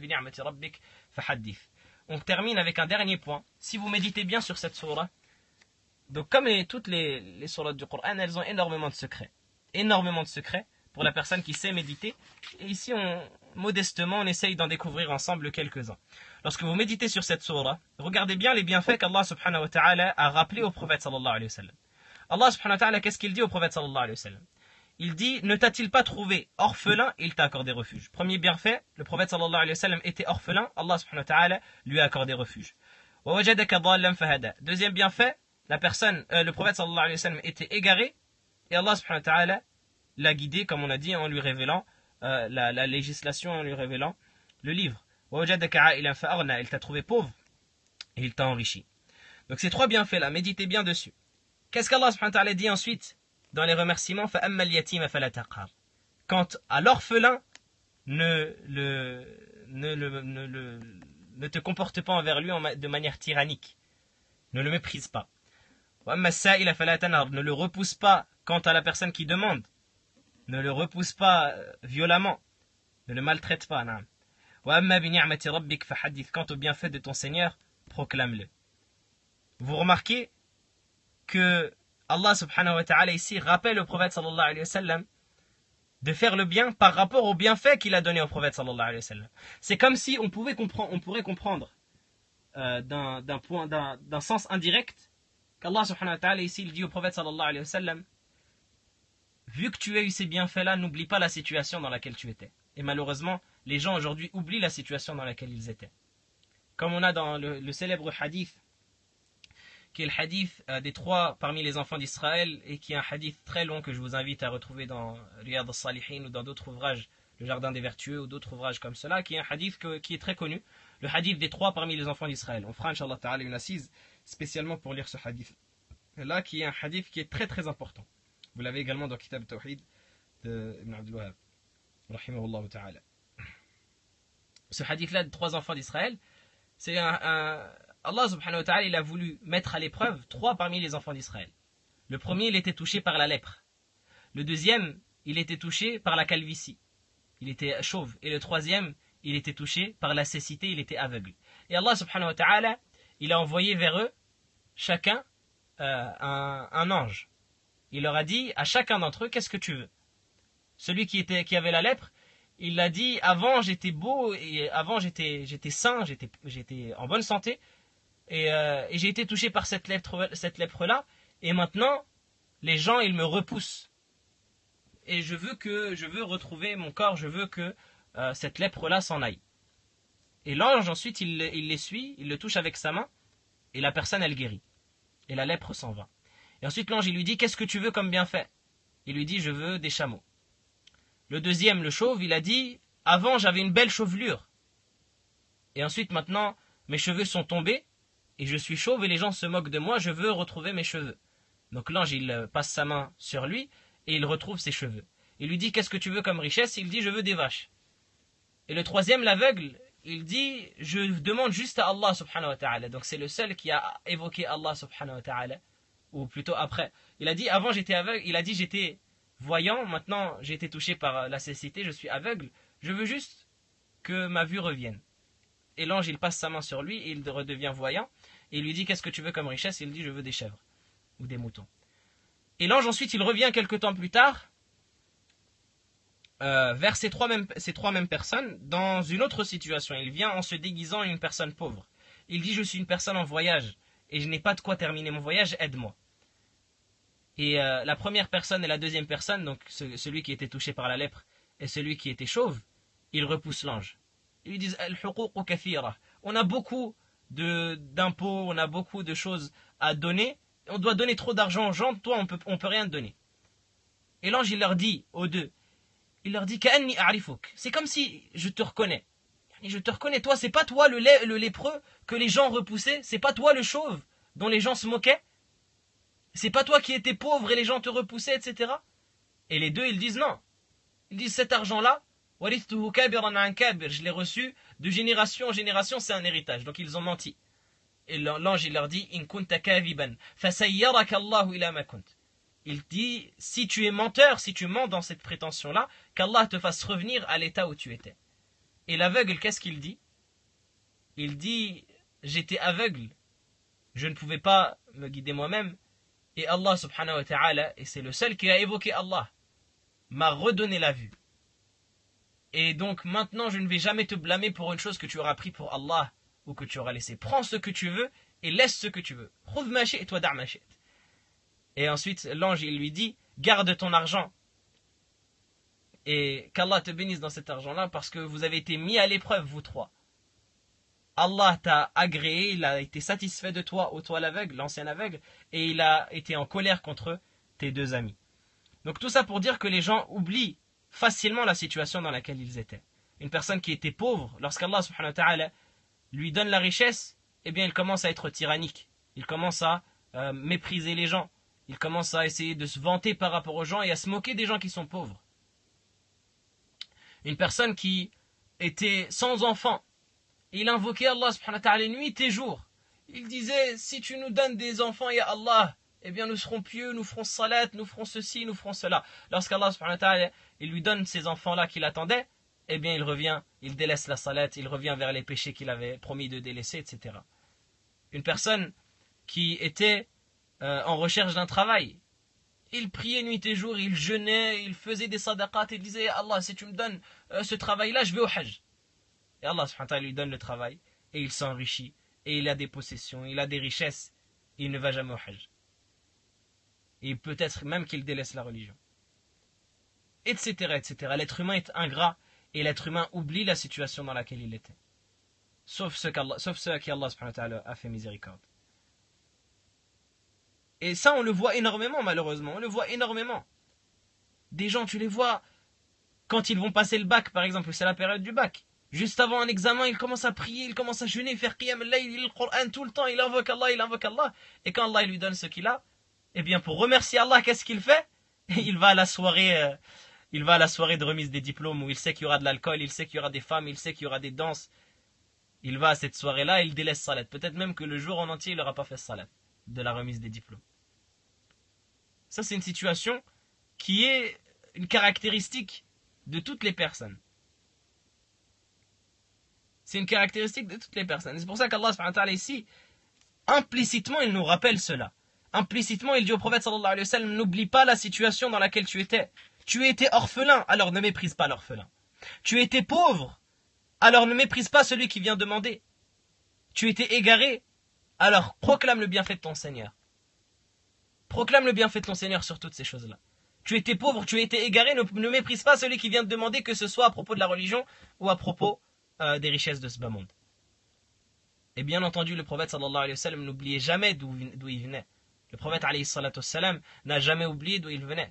On termine avec un dernier point. Si vous méditez bien sur cette sourate, donc comme toutes les sourates du Coran, elles ont énormément de secrets. Énormément de secrets pour la personne qui sait méditer. Et ici, modestement, on essaye d'en découvrir ensemble quelques-uns. Lorsque vous méditez sur cette sourate, regardez bien les bienfaits qu'Allah subhanahu wa ta'ala a rappelés au prophète sallallahu alayhi wa sallam. Allah subhanahu wa ta'ala, qu'est-ce qu'il dit au prophète sallallahu alayhi wa sallam? Il dit, ne t'a-t-il pas trouvé orphelin, il t'a accordé refuge. Premier bienfait, le prophète sallallahu alayhi wa sallam était orphelin, Allah subhanahu wa ta'ala lui a accordé refuge. Deuxième bienfait, le prophète sallallahu alayhi wa sallam était égaré, et Allah subhanahu wa ta'ala l'a guidé, comme on a dit, en lui révélant la législation, en lui révélant le livre. Il t'a trouvé pauvre, et il t'a enrichi. Donc ces trois bienfaits-là, méditez bien dessus. Qu'est-ce qu'Allah subhanahu wa ta'ala dit ensuite dans les remerciements? Quant à l'orphelin, ne te comporte pas envers lui de manière tyrannique. Ne le méprise pas. Ne le repousse pas quant à la personne qui demande. Ne le repousse pas violemment. Ne le maltraite pas. Quant au bienfait de ton Seigneur, proclame-le. Vous remarquez que Allah subhanahu wa ta'ala ici rappelle au prophète sallallahu alayhi wa sallam de faire le bien par rapport au bienfait qu'il a donné au prophète sallallahu alayhi wa sallam. C'est comme si on pourrait comprendre d'un sens indirect qu'Allah subhanahu wa ta'ala ici il dit au prophète sallallahu alayhi wa sallam, vu que tu as eu ces bienfaits-là, n'oublie pas la situation dans laquelle tu étais. Et malheureusement, les gens aujourd'hui oublient la situation dans laquelle ils étaient. Comme on a dans le célèbre hadith, qui est le hadith des trois parmi les enfants d'Israël, et qui est un hadith très long que je vous invite à retrouver dans Riyad al-Salihin ou dans d'autres ouvrages, le Jardin des Vertueux ou d'autres ouvrages comme cela, qui est un hadith qui est très connu, le hadith des trois parmi les enfants d'Israël. On fera Inch'Allah Ta'ala une assise spécialement pour lire ce hadith là, qui est un hadith qui est très très important. Vous l'avez également dans Kitab al-Tawhid de Ibn Abdul Wahhab, rahimahullah ta'ala. Ce hadith là des trois enfants d'Israël, c'est Allah subhanahu wa ta'ala, il a voulu mettre à l'épreuve trois parmi les enfants d'Israël. Le premier, il était touché par la lèpre. Le deuxième, il était touché par la calvitie. Il était chauve. Et le troisième, il était touché par la cécité, il était aveugle. Et Allah subhanahu wa ta'ala, il a envoyé vers eux, chacun, un ange. Il leur a dit, à chacun d'entre eux, qu'est-ce que tu veux? Celui qui avait la lèpre, il a dit, avant j'étais beau, et avant j'étais sain, j'étais en bonne santé, et j'ai été touché par cette lèpre-là, et maintenant, les gens, ils me repoussent. Et je veux retrouver mon corps, je veux que cette lèpre-là s'en aille. Et l'ange, ensuite, il les suit, il le touche avec sa main, et la personne, elle guérit. Et la lèpre s'en va. Et ensuite, l'ange, il lui dit, qu'est-ce que tu veux comme bienfait? Il lui dit, je veux des chameaux. Le deuxième, le chauve, il a dit, avant, j'avais une belle chevelure. Et ensuite, maintenant, mes cheveux sont tombés, et je suis chauve et les gens se moquent de moi, je veux retrouver mes cheveux. Donc l'ange, il passe sa main sur lui et il retrouve ses cheveux. Il lui dit, qu'est-ce que tu veux comme richesse? Il dit, je veux des vaches. Et le troisième, l'aveugle, il dit, je demande juste à Allah subhanahu wa ta'ala. Donc c'est le seul qui a évoqué Allah subhanahu wa ta'ala, ou plutôt après. Il a dit, avant j'étais aveugle, il a dit, j'étais voyant, maintenant j'ai été touché par la cécité, je suis aveugle, je veux juste que ma vue revienne. Et l'ange, il passe sa main sur lui, et il redevient voyant, et il lui dit, qu'est-ce que tu veux comme richesse? Il dit, je veux des chèvres, ou des moutons. Et l'ange, ensuite, il revient quelque temps plus tard, vers ces trois mêmes personnes, dans une autre situation. Il vient en se déguisant en une personne pauvre. Il dit, je suis une personne en voyage, et je n'ai pas de quoi terminer mon voyage, aide-moi. Et la première personne et la deuxième personne, donc celui qui était touché par la lèpre et celui qui était chauve, ils repoussent l'ange. Ils lui disent Al-huququ kathira. On a beaucoup d'impôts, on a beaucoup de choses à donner. On doit donner trop d'argent aux gens, toi on peut rien te donner. Et l'ange il leur dit aux deux, il leur dit Ka'anni a'rifuk. C'est comme si je te reconnais. Je te reconnais, toi, c'est pas toi le lépreux que les gens repoussaient, c'est pas toi le chauve dont les gens se moquaient, c'est pas toi qui étais pauvre et les gens te repoussaient, etc. Et les deux ils disent non. Ils disent cet argent-là, je l'ai reçu de génération en génération, c'est un héritage. Donc ils ont menti. Et l'ange il leur dit il dit si tu es menteur, si tu mens dans cette prétention-là, qu'Allah te fasse revenir à l'état où tu étais. Et l'aveugle, qu'est-ce qu'il dit? Il dit j'étais aveugle, je ne pouvais pas me guider moi-même, et Allah subhanahu wa ta'ala, et c'est le seul qui a évoqué Allah, m'a redonné la vue. Et donc maintenant je ne vais jamais te blâmer pour une chose que tu auras pris pour Allah ou que tu auras laissé. Prends ce que tu veux et laisse ce que tu veux. Et ensuite l'ange il lui dit garde ton argent et qu'Allah te bénisse dans cet argent-là parce que vous avez été mis à l'épreuve vous trois. Allah t'a agréé, il a été satisfait de toi, ô toi l'aveugle, l'ancien aveugle, et il a été en colère contre tes deux amis. Donc tout ça pour dire que les gens oublient facilement la situation dans laquelle ils étaient. Une personne qui était pauvre, lorsqu'Allah subhanahu wa ta'ala lui donne la richesse, eh bien il commence à être tyrannique. Il commence à mépriser les gens. Il commence à essayer de se vanter par rapport aux gens et à se moquer des gens qui sont pauvres. Une personne qui était sans enfant, il invoquait Allah subhanahu wa ta'ala nuit et jour. Il disait, si tu nous donnes des enfants, ya Allah, eh bien nous serons pieux, nous ferons salat, nous ferons ceci, nous ferons cela. Lorsqu'Allah subhanahu wa ta'ala il lui donne ces enfants-là qu'il attendait, eh bien il revient, il délaisse la salat, il revient vers les péchés qu'il avait promis de délaisser, etc. Une personne qui était en recherche d'un travail, il priait nuit et jour, il jeûnait, il faisait des sadaqat, il disait, Allah, si tu me donnes ce travail-là, je vais au hajj. Et Allah subhanahu wa ta'ala lui donne le travail, et il s'enrichit, et il a des possessions, il a des richesses, et il ne va jamais au hajj. Et peut-être même qu'il délaisse la religion. Etc., etc. L'être humain est ingrat, et l'être humain oublie la situation dans laquelle il était. Sauf ceux à qui Allah subhanahu wa ta'ala a fait miséricorde. Et ça, on le voit énormément, malheureusement. On le voit énormément. Des gens, tu les vois, quand ils vont passer le bac, par exemple, c'est la période du bac. Juste avant un examen, ils commencent à prier, ils commencent à jeûner, faire qiyam al-layl, il lit le Coran tout le temps, il invoque Allah, il invoque Allah. Et quand Allah lui donne ce qu'il a, eh bien, pour remercier Allah, qu'est-ce qu'il fait? Il va à la soirée de remise des diplômes où il sait qu'il y aura de l'alcool, il sait qu'il y aura des femmes, il sait qu'il y aura des danses. Il va à cette soirée-là, il délaisse salat. Peut-être même que le jour en entier, il n'aura pas fait salat de la remise des diplômes. Ça, c'est une situation qui est une caractéristique de toutes les personnes. C'est une caractéristique de toutes les personnes. Et c'est pour ça qu'Allah subhanahu wa ta'ala ici, implicitement, il nous rappelle cela. Implicitement, il dit au prophète sallallahu alayhi wa sallam, n'oublie pas la situation dans laquelle tu étais. Tu étais orphelin, alors ne méprise pas l'orphelin. Tu étais pauvre, alors ne méprise pas celui qui vient demander. Tu étais égaré, alors proclame le bienfait de ton Seigneur. Proclame le bienfait de ton Seigneur sur toutes ces choses-là. Tu étais pauvre, tu étais égaré, ne méprise pas celui qui vient te demander, que ce soit à propos de la religion ou à propos des richesses de ce bas monde. Et bien entendu, le prophète sallallahu alayhi wa sallam n'oubliait jamais d'où il venait. Le prophète alayhi salatu wassalam n'a jamais oublié d'où il venait.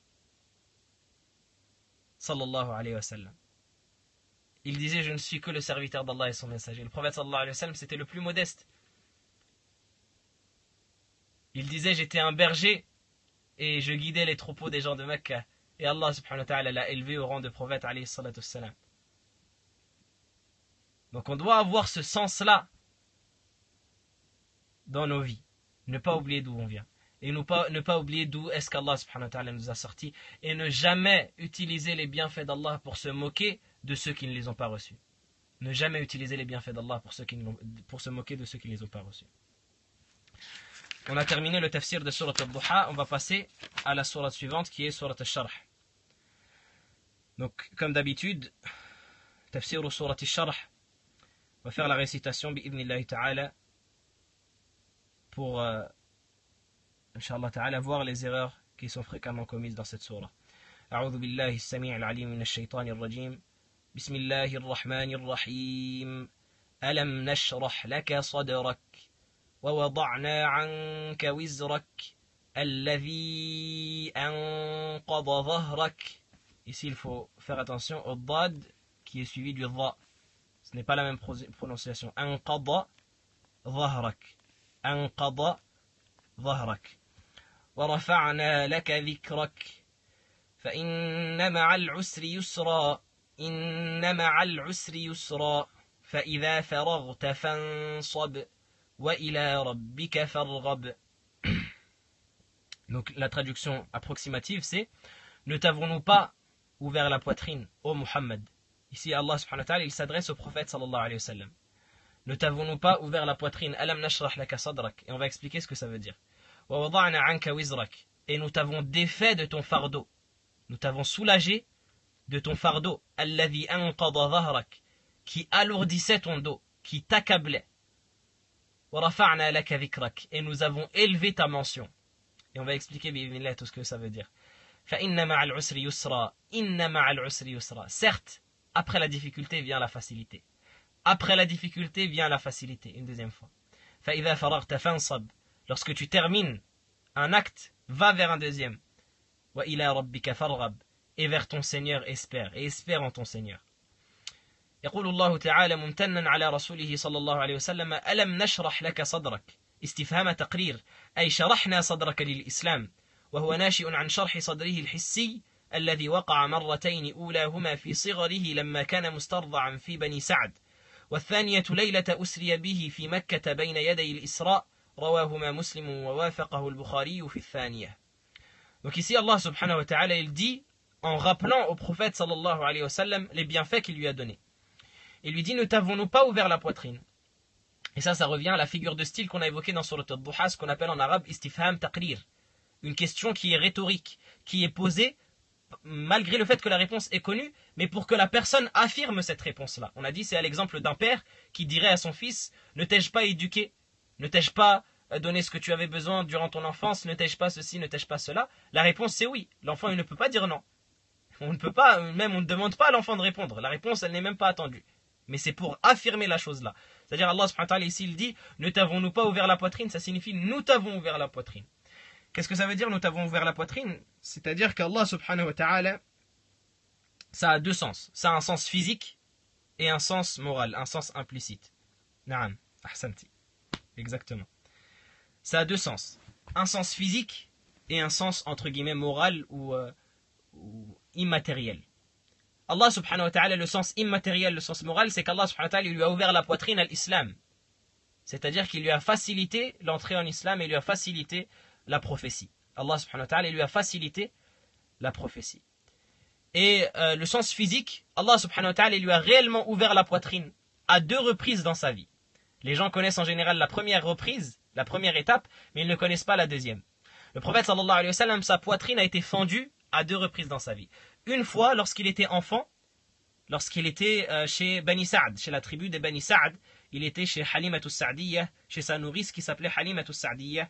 Sallallahu alayhi wa sallam. Il disait, je ne suis que le serviteur d'Allah et son messager. Le prophète sallallahu alayhi wa sallam, c'était le plus modeste. Il disait, j'étais un berger et je guidais les troupeaux des gens de Mecca. Et Allah subhanahu wa ta'ala l'a élevé au rang de prophète alayhi salatu wassalam. Donc on doit avoir ce sens-là dans nos vies. Ne pas oublier d'où on vient. Et ne pas oublier d'où est-ce qu'Allah subhanahu wa ta'ala nous a sortis. Et ne jamais utiliser les bienfaits d'Allah pour se moquer de ceux qui ne les ont pas reçus. Ne jamais utiliser les bienfaits d'Allah pour se moquer de ceux qui ne les ont pas reçus. On a terminé le tafsir de Surat al-Duha. On va passer à la sourate suivante qui est Surat al-Sharh. Donc, comme d'habitude, tafsir de Surat al-Sharh. On va faire la récitation bi'idhnillahi ta'ala pour Inch'Allah ta'ala, voir les erreurs qui sont fréquemment commises dans cette sourate. أعوذ بالله السميع العليم من الشيطان الرجيم بسم الله الرحمن الرحيم ألم نشرح لك صدرك ووضعنا عنك وزرك الذي أنقض ظهرك. Ici il faut faire attention au dad qui est suivi du dha. Ce n'est pas la même prononciation. أنقض ظهرك أنقض ظهرك ورفعنا لك ذكرك فإن مع العسر يسرا إن مع العسر يسرا فإذا فرغت فانصب وإلى ربك فارغب. Donc la traduction approximative c'est: ne t'avons-nous pas ouvert la poitrine, ô Muhammad? Ici Allah subhanahu wa ta'ala il s'adresse au prophète sallallahu alayhi wa sallam. Ne t'avons-nous pas ouvert la poitrine? Alam nashrah laka sadrak. Et on va expliquer ce que ça veut dire. Wa wada'na anka wizrak. Et nous t'avons défait de ton fardeau. Nous t'avons soulagé de ton fardeau. Alladhi anqadha dhahrak. Qui alourdissait ton dos, qui t'accablait. Wa rafa'na laka dhikrak. Et nous avons élevé ta mention. Et on va expliquer bi'idhnillah tout ce que ça veut dire. Fa inna ma'al usri yusra. Inna ma'al usri yusra. Certes, après la difficulté vient la facilité. Après la difficulté vient la facilité, une deuxième fois. فَإِذَا فَرَغْتَ فَانْصَبْ. Lorsque tu termines un acte, va vers un deuxième. وَإِلَى رَبِّكَ فَارْغَبْ. Et vers ton Seigneur espère, et espère en ton Seigneur. يقول الله تعالى ممتنا على رسوله صلى الله عليه وسلم ألم نشرح لك صدرك. استفهام تقرير أي شرحنا صدرك للإسلام وهو ناشئ عن شرح صدره الحسي الذي وقع مرتين أولاهما في صغره لما كان مسترضعا في بني سعد والثانية ليلة أسري به في مكة بين يدي الإسراء رواهما مسلم ووافقه البخاري في الثانية. Donc ici Allah subhanahu wa ta'ala il dit en rappelant au prophète sallallahu alayhi wa sallam les bienfaits qu'il lui a donnés. Il lui dit: ne t'avons-nous pas ouvert la poitrine? Et ça revient à la figure de style qu'on a évoquée dans Surat al-Duha, ce qu'on appelle en arabe istifham taqrir. Une question qui est rhétorique, qui est posée malgré le fait que la réponse est connue, mais pour que la personne affirme cette réponse-là. On a dit, c'est à l'exemple d'un père qui dirait à son fils: ne t'ai-je pas éduqué? Ne t'ai-je pas donné ce que tu avais besoin durant ton enfance? Ne t'ai-je pas ceci? Ne t'ai-je pas cela? La réponse c'est oui. L'enfant il ne peut pas dire non. On ne peut pas, même on ne demande pas à l'enfant de répondre. La réponse elle n'est même pas attendue. Mais c'est pour affirmer la chose là. C'est-à-dire Allah subhanahu wa ta'ala ici il dit: ne t'avons-nous pas ouvert la poitrine? Ça signifie nous t'avons ouvert la poitrine. Qu'est-ce que ça veut dire nous t'avons ouvert la poitrine? C'est-à-dire qu'Allah subhanahu wa ta'ala, ça a deux sens. Ça a un sens physique et un sens moral, un sens implicite. Naam, ahsanti. Exactement. Ça a deux sens. Un sens physique et un sens entre guillemets moral ou immatériel. Allah subhanahu wa ta'ala, le sens immatériel, le sens moral, c'est qu'Allah subhanahu wa ta'ala lui a ouvert la poitrine à l'islam. C'est-à-dire qu'il lui a facilité l'entrée en islam et lui a facilité la prophétie. Allah subhanahu wa ta'ala lui a facilité la prophétie. Et le sens physique, Allah subhanahu wa ta'ala lui a réellement ouvert la poitrine à deux reprises dans sa vie. Les gens connaissent en général la première reprise, la première étape, mais ils ne connaissent pas la deuxième. Le prophète sallallahu alayhi wa sallam, sa poitrine a été fendue à deux reprises dans sa vie. Une fois lorsqu'il était enfant, lorsqu'il était chez Bani Sa'd, chez la tribu des Bani Sa'd, il était chez Halimatus Sa'diyya, chez sa nourrice qui s'appelait Halimatus Sa'diyya.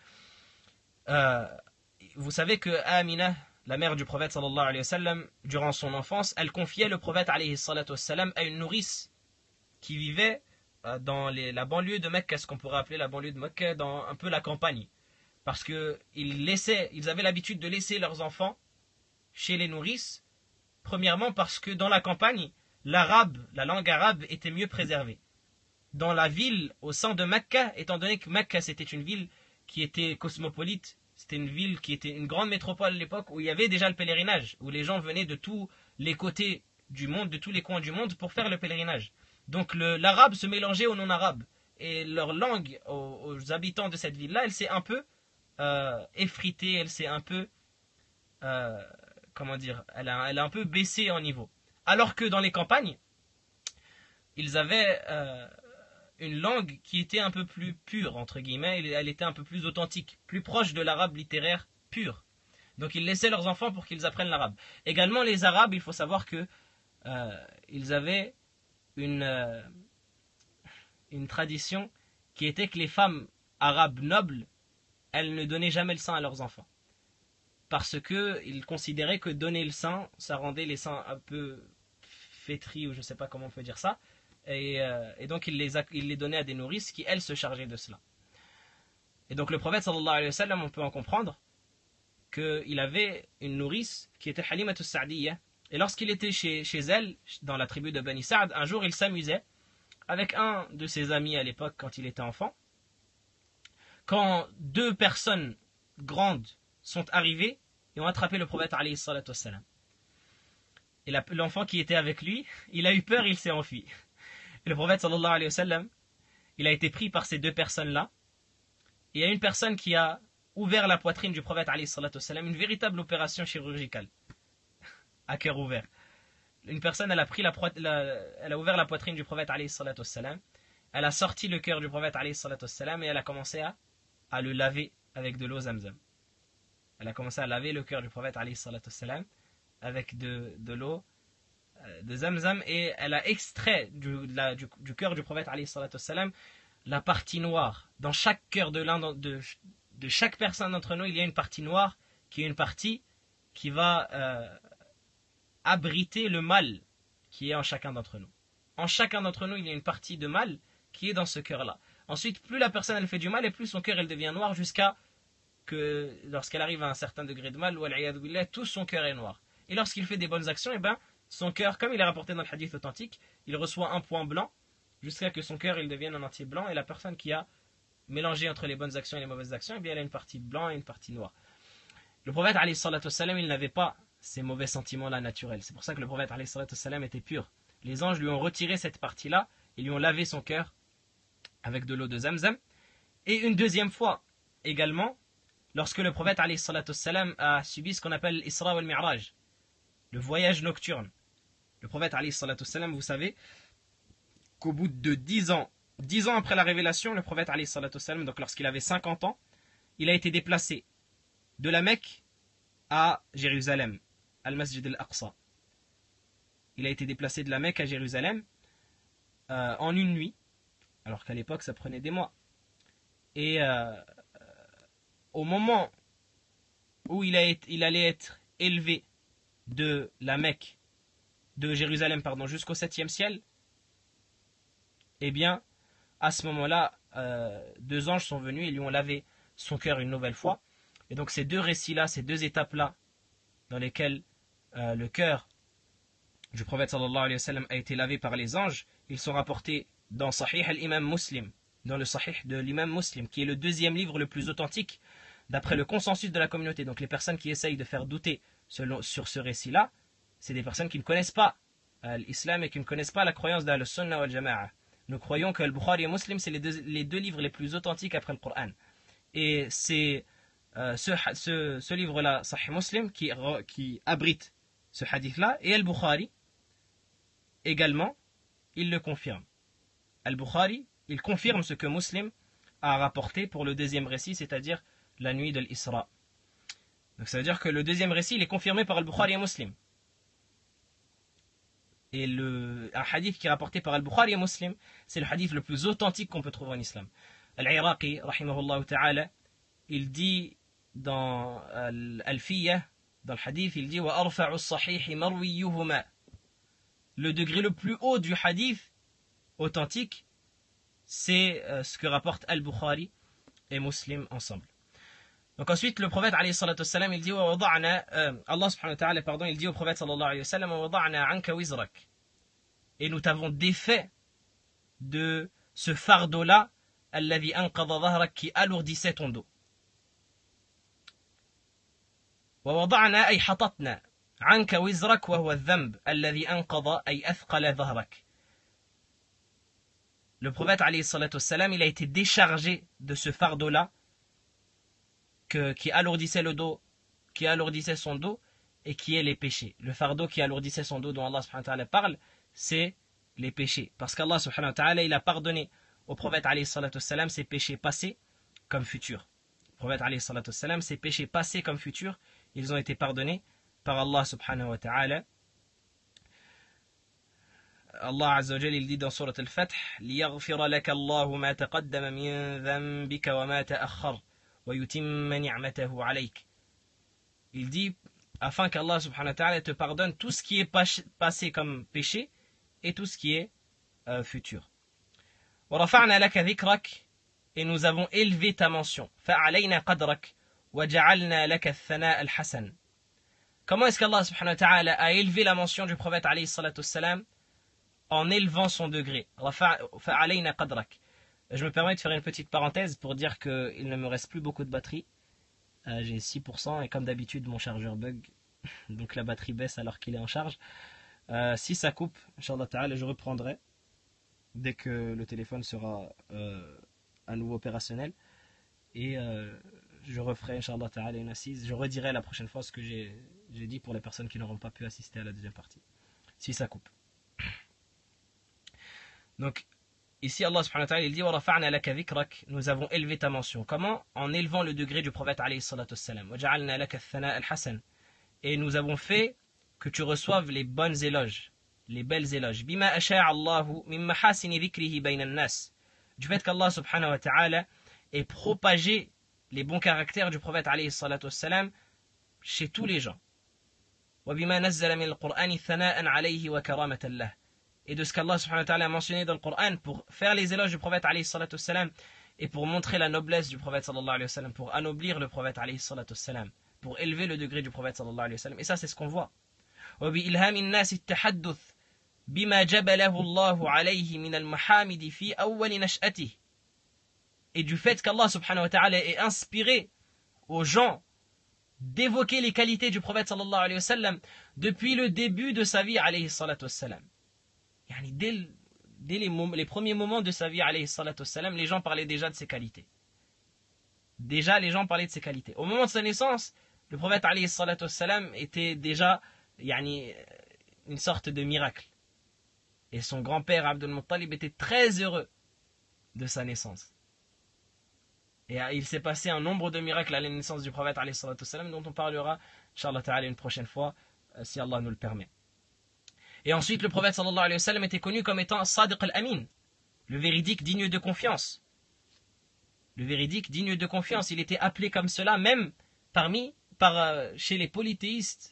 Vous savez que Amina, la mère du prophète sallallahu alayhi wa sallam, durant son enfance, elle confiait le prophète alayhi salatu wa sallam à une nourrice qui vivait dans la banlieue de Mecque, ce qu'on pourrait appeler la banlieue de Mecque, dans un peu la campagne. Parce qu'ils avaient l'habitude de laisser leurs enfants chez les nourrices, premièrement parce que dans la campagne, l'arabe, la langue arabe était mieux préservée. Dans la ville, au sein de Mecca, étant donné que Mecca c'était une ville qui était cosmopolite, c'était une ville qui était une grande métropole à l'époque où il y avait déjà le pèlerinage, où les gens venaient de tous les côtés du monde, de tous les coins du monde pour faire le pèlerinage. Donc l'arabe se mélangeait au non-arabe. Et leur langue aux habitants de cette ville-là, elle s'est un peu effritée, elle s'est un peu, comment dire, elle a un peu baissé en niveau. Alors que dans les campagnes, ils avaient une langue qui était un peu plus pure, entre guillemets, elle était un peu plus authentique, plus proche de l'arabe littéraire pur. Donc ils laissaient leurs enfants pour qu'ils apprennent l'arabe. Également les arabes, il faut savoir que ils avaient une tradition qui était que les femmes arabes nobles, elles ne donnaient jamais le sein à leurs enfants. Parce qu'ils considéraient que donner le sein, ça rendait les seins un peu flétris, ou je ne sais pas comment on peut dire ça. Et donc il les donnait à des nourrices qui, elles, se chargeaient de cela. Et donc le prophète sallallahu alayhi wa sallam, on peut en comprendre qu'il avait une nourrice qui était Halimatu Sa'diyya. Et lorsqu'il était chez elle, dans la tribu de Bani Sa'd, un jour il s'amusait avec un de ses amis à l'époque quand il était enfant. Quand deux personnes grandes sont arrivées et ont attrapé le prophète alayhi salatu wassalam. Et l'enfant qui était avec lui, il a eu peur, il s'est enfui. Et le prophète sallallahu alayhi wa sallam, il a été pris par ces deux personnes-là. Et il y a une personne qui a ouvert la poitrine du prophète alayhi salatu wassalam, une véritable opération chirurgicale, à cœur ouvert. Une personne, elle a ouvert la poitrine du prophète alayhi salatu wassalam, elle a sorti le cœur du prophète alayhi salatu wassalam et elle a commencé à le laver avec de l'eau Zamzam. Elle a commencé à laver le cœur du prophète alayhi salatu wassalam avec de l'eau de Zamzam, et elle a extrait du cœur du prophète alayhi salatu wassalam la partie noire. Dans chaque cœur de chaque personne d'entre nous, il y a une partie noire qui est une partie qui va abriter le mal qui est en chacun d'entre nous. En chacun d'entre nous, il y a une partie de mal qui est dans ce cœur-là. Ensuite, plus la personne elle fait du mal, et plus son cœur elle devient noir, jusqu'à que lorsqu'elle arrive à un certain degré de mal, tout son cœur est noir. Et lorsqu'il fait des bonnes actions, et ben, son cœur, comme il est rapporté dans le hadith authentique, il reçoit un point blanc, jusqu'à que son cœur il devienne en entier blanc, et la personne qui a mélangé entre les bonnes actions et les mauvaises actions, eh bien, elle a une partie blanc et une partie noire. Le prophète alayhi salatu wassalam, il n'avait pas ces mauvais sentiments-là naturels. C'est pour ça que le prophète alayhi salatu wassalam était pur. Les anges lui ont retiré cette partie-là, et lui ont lavé son cœur avec de l'eau de Zamzam. Et une deuxième fois également, lorsque le prophète alayhi salatu wassalam a subi ce qu'on appelle l'Isra wal Mi'raj, le voyage nocturne. Le prophète alayhi salatu wassalam, vous savez qu'au bout de 10 ans après la révélation, le prophète alayhi salatu wassalam, donc lorsqu'il avait 50 ans, il a été déplacé de la Mecque à Jérusalem, al-Masjid al-Aqsa. Il a été déplacé de la Mecque à Jérusalem en une nuit, alors qu'à l'époque ça prenait des mois. Et au moment où il allait être élevé de la Mecque, de Jérusalem, jusqu'au 7e ciel, eh bien, à ce moment-là, deux anges sont venus et lui ont lavé son cœur une nouvelle fois. Et donc ces deux récits-là, ces deux étapes-là, dans lesquelles le cœur du prophète sallallahu alayhi wa sallam a été lavé par les anges, ils sont rapportés dans Sahih al-Imam Muslim, dans le Sahih de l'Imam Muslim, qui est le deuxième livre le plus authentique, d'après le consensus de la communauté. Donc les personnes qui essayent de faire douter sur ce récit-là, c'est des personnes qui ne connaissent pas l'islam et qui ne connaissent pas la croyance d'Ahl-Sunnah wal Jama'a. Nous croyons que le Bukhari et Muslim, c'est les deux livres les plus authentiques après le Coran. Et c'est ce livre-là, Sahih Muslim, qui abrite ce hadith-là, et Al-Bukhari, également, il le confirme. Al-Bukhari, il confirme ce que Muslim a rapporté pour le deuxième récit, c'est-à-dire la nuit de l'Isra. Donc ça veut dire que le deuxième récit, il est confirmé par Al-Bukhari et Muslim. Et un hadith qui est rapporté par Al-Bukhari et Muslim, c'est le hadith le plus authentique qu'on peut trouver en islam. Al-Iraqi, rahimahullah ta'ala, il dit dans Al-Fiyah, dans le hadith, il dit وَأَرْفَعُ الصَّحِيحِ مَرْوِيُّهُمَا. Le degré le plus haut du hadith authentique, c'est ce que rapportent Al-Bukhari et Muslim ensemble. Donc ensuite, le prophète alayhi salatu wassalam, il dit Allah subhanahu wa ta'ala, pardon, il dit au prophète sallallahu alayhi wa sallam وَوَضَعْنَا عَنْكَ وِزْرَكَ. Et nous t'avons défait de ce fardeau-là, الَّذِي أَنْقَضَ ظَهْرَكَ, qui alourdissait ton dos. وَوَضَعْنَا أَيْ حَطَطْنَا عَنْكَ وِزْرَكَ وَهُوَ الذَّنْبُ الَّذِي أَنْقَضَ أَيْ أَثْقَلَ ظَهْرَكَ. Le prophète alayhi salatu wassalam, il a été déchargé de ce fardeau-là qui alourdissait le dos, qui alourdissait son dos, et qui est les péchés. Le fardeau qui alourdissait son dos dont Allah subhanahu wa ta'ala parle, c'est les péchés. Parce qu'Allah subhanahu wa ta'ala, il a pardonné au prophète alayhi salatu wassalam ses péchés passés comme futurs. Le prophète alayhi salatu wassalam, ses péchés passés comme futurs, ils ont été pardonnés par Allah subhanahu wa ta'ala. Allah azza wa jalla, il dit dans sourate al-Fath, لِيَغْفِرَ لَكَ اللَّهُ مَا تَقَدَّمَ مِنْ ذَنْبِكَ وَمَا تَأَخَّرَ ويتم نعمته عليك. Il dit afin qu'Allah subhanahu wa ta'ala te pardonne tout ce qui est passé comme péché et tout ce qui est futur. ورفعنا لك ذكرك, et nous avons élevé ta mention. فعلينا قدرك وجعلنا لك الثناء الحسن. Comment est-ce qu'Allah subhanahu wa ta'ala a élevé la mention du prophète alayhi salatu wassalam? En élevant son degré. فعلينا قدرك. Je me permets de faire une petite parenthèse pour dire qu'il ne me reste plus beaucoup de batterie. J'ai 6% et comme d'habitude mon chargeur bug, donc la batterie baisse alors qu'il est en charge. Si ça coupe, Inch'Allah ta'ala, je reprendrai dès que le téléphone sera à nouveau opérationnel. Et je referai Inch'Allah ta'ala une assise. Je redirai la prochaine fois ce que j'ai dit pour les personnes qui n'auront pas pu assister à la deuxième partie. Si ça coupe. Donc, ici, Allah subhanahu wa ta'ala, il dit وَرَفَعْنَا لَكَ ذِكْرَكَ, nous avons élevé ta mention. Comment? En élevant le degré du prophète alayhi salatu wassalam. وَجَعَلْنَا لَكَ الثَّنَاءَ الْحَسَنَ, et nous avons fait que tu reçoives les bonnes éloges, les belles éloges. بِمَا أَشَاعَ اللَّهُ مِن مَحَاسِنِ ذِكْرِهِ بَيْنَ النَّاسِ, du fait qu'Allah subhanahu wa ta'ala ait propagé les bons caractères du prophète alayhi salatu wassalam chez tous les gens. وَبِمَا نَزَّلَ مِنَ الْقُرْآنِ ثَنَاءً عَلَيْهِ وَكَرَامَةً لَهُ, et de ce qu'Allah subhanahu wa ta'ala a mentionné dans le Coran pour faire les éloges du prophète alayhi salatu wassalam et pour montrer la noblesse du prophète sallallahu alayhi wa sallam, pour anoblir le prophète alayhi salatu wassalam, pour élever le degré du prophète sallallahu alayhi wa sallam. Et ça, c'est ce qu'on voit. وَبِإِلْهَامِ النَّاسِ التَّحَدُّث بِمَا جَبَلَهُ اللَّهُ عَلَيْهِ مِنَ الْمَحَامِدِ فِي أَوَّلِ نَشْأَتِهِ, et du fait qu'Allah subhanahu wa ta'ala ait inspiré aux gens d'évoquer les qualités du prophète sallallahu alayhi wa sallam depuis le début de sa vie alayhi salatu wassalam. Dès les premiers moments de sa vie alayhi salatu wassalam, les gens parlaient déjà de ses qualités. Déjà, les gens parlaient de ses qualités. Au moment de sa naissance, le prophète alayhi salatu wassalam était déjà une sorte de miracle. Et son grand-père Abdul Muttalib était très heureux de sa naissance. Et il s'est passé un nombre de miracles à la naissance du prophète alayhi salatu wassalam, dont on parlera, Inch'Allah ta'ala, une prochaine fois, si Allah nous le permet. Et ensuite, le prophète sallallahu alayhi wa sallam était connu comme étant Sadiq al-Amin, le véridique digne de confiance. Le véridique digne de confiance, il était appelé comme cela, même chez les polythéistes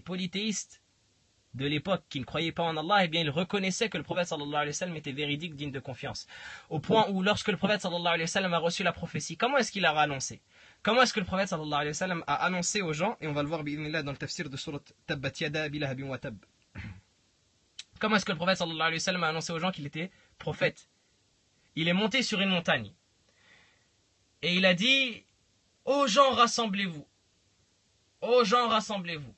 de l'époque qui ne croyaient pas en Allah, eh bien ils reconnaissaient que le prophète sallallahu alayhi wa sallam était véridique, digne de confiance. Au point où lorsque le prophète sallallahu alayhi wa sallam a reçu la prophétie, comment est-ce qu'il a annoncé? Comment est-ce que le prophète sallallahu alayhi wa sallam a annoncé aux gens, et on va le voir bi'idhnillah dans le tafsir de surat Tabbat Yada Abi Lahabin wa Tab. Comment est-ce que le prophète sallallahu alayhi wa sallam a annoncé aux gens qu'il était prophète? Il est monté sur une montagne et il a dit: ô gens, rassemblez-vous. Ô gens, rassemblez-vous.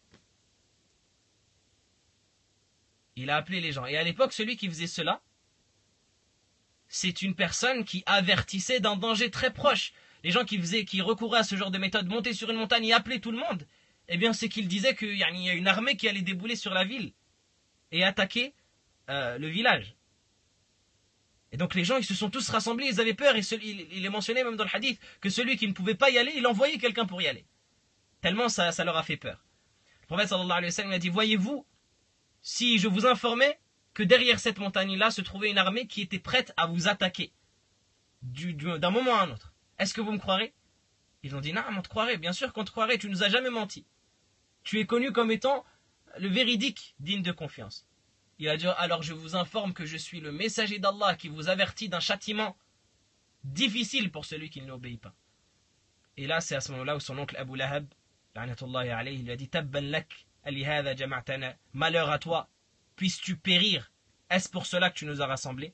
Il a appelé les gens. Et à l'époque, celui qui faisait cela, c'est une personne qui avertissait d'un danger très proche. Les gens qui recouraient à ce genre de méthode, monter sur une montagne et appeler tout le monde, eh bien c'est qu'ils disaient qu'il y a une armée qui allait débouler sur la ville et attaquer le village. Et donc les gens, ils se sont tous rassemblés, ils avaient peur, et il est mentionné même dans le hadith que celui qui ne pouvait pas y aller, il envoyait quelqu'un pour y aller. Tellement ça leur a fait peur. Le prophète sallallahu alayhi wa sallam a dit: voyez-vous, si je vous informais que derrière cette montagne-là se trouvait une armée qui était prête à vous attaquer d'un moment à un autre, est-ce que vous me croirez? Ils ont dit: non, on te croirait, bien sûr qu'on te croirait, tu nous as jamais menti. Tu es connu comme étant le véridique digne de confiance. Il a dit: alors je vous informe que je suis le messager d'Allah qui vous avertit d'un châtiment difficile pour celui qui ne l'obéit pas. Et là, c'est à ce moment-là où son oncle Abu Lahab, la'natullahi alayhi, il lui a dit: tabban lak alihadha jama'tana, malheur à toi, puisses-tu périr, est-ce pour cela que tu nous as rassemblés?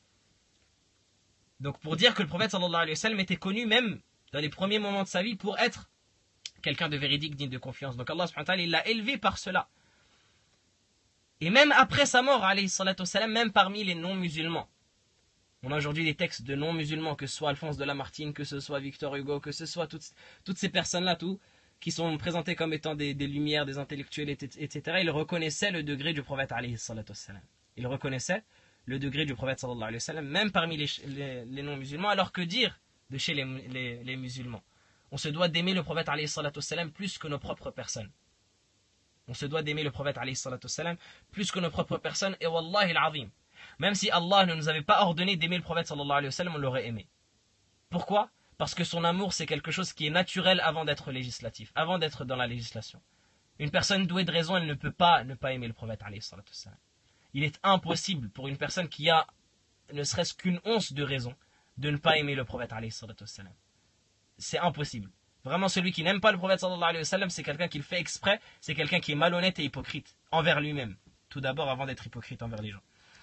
Donc pour dire que le prophète sallallahu alayhi wa sallam était connu même dans les premiers moments de sa vie pour être quelqu'un de véridique, digne de confiance. Donc Allah subhanahu wa ta'ala, il l'a élevé par cela. Et même après sa mort, alayhi salatu wassalam, même parmi les non-musulmans. On a aujourd'hui des textes de non-musulmans, que ce soit Alphonse de Lamartine, que ce soit Victor Hugo, que ce soit toutes ces personnes-là, qui sont présentées comme étant des lumières, des intellectuels, etc. Ils reconnaissaient le degré du prophète, alayhi salatu wassalam. Ils reconnaissaient le degré du prophète, sallallahu alayhi wa sallam, même parmi les non-musulmans. Alors que dire de chez les musulmans? On se doit d'aimer le prophète, alayhi salatu wassalam, plus que nos propres personnes. On se doit d'aimer le prophète alayhi salatu wassalam plus que nos propres personnes. Et wallahi al-azim, même si Allah ne nous avait pas ordonné d'aimer le prophète sallallahu alayhi wa sallam, on l'aurait aimé. Pourquoi? parce que son amour c'est quelque chose qui est naturel avant d'être législatif, avant d'être dans la législation. Une personne douée de raison, elle ne peut pas ne pas aimer le prophète alayhi salatu wassalam. Il est impossible pour une personne qui a ne serait-ce qu'une once de raison de ne pas aimer le prophète alayhi salatu wassalam. C'est impossible. Vraiment, celui qui n'aime pas le prophète sallallahu alayhi wa sallam, c'est quelqu'un qui le fait exprès, c'est quelqu'un qui est malhonnête et hypocrite envers lui-même. Tout d'abord, avant d'être hypocrite envers les gens.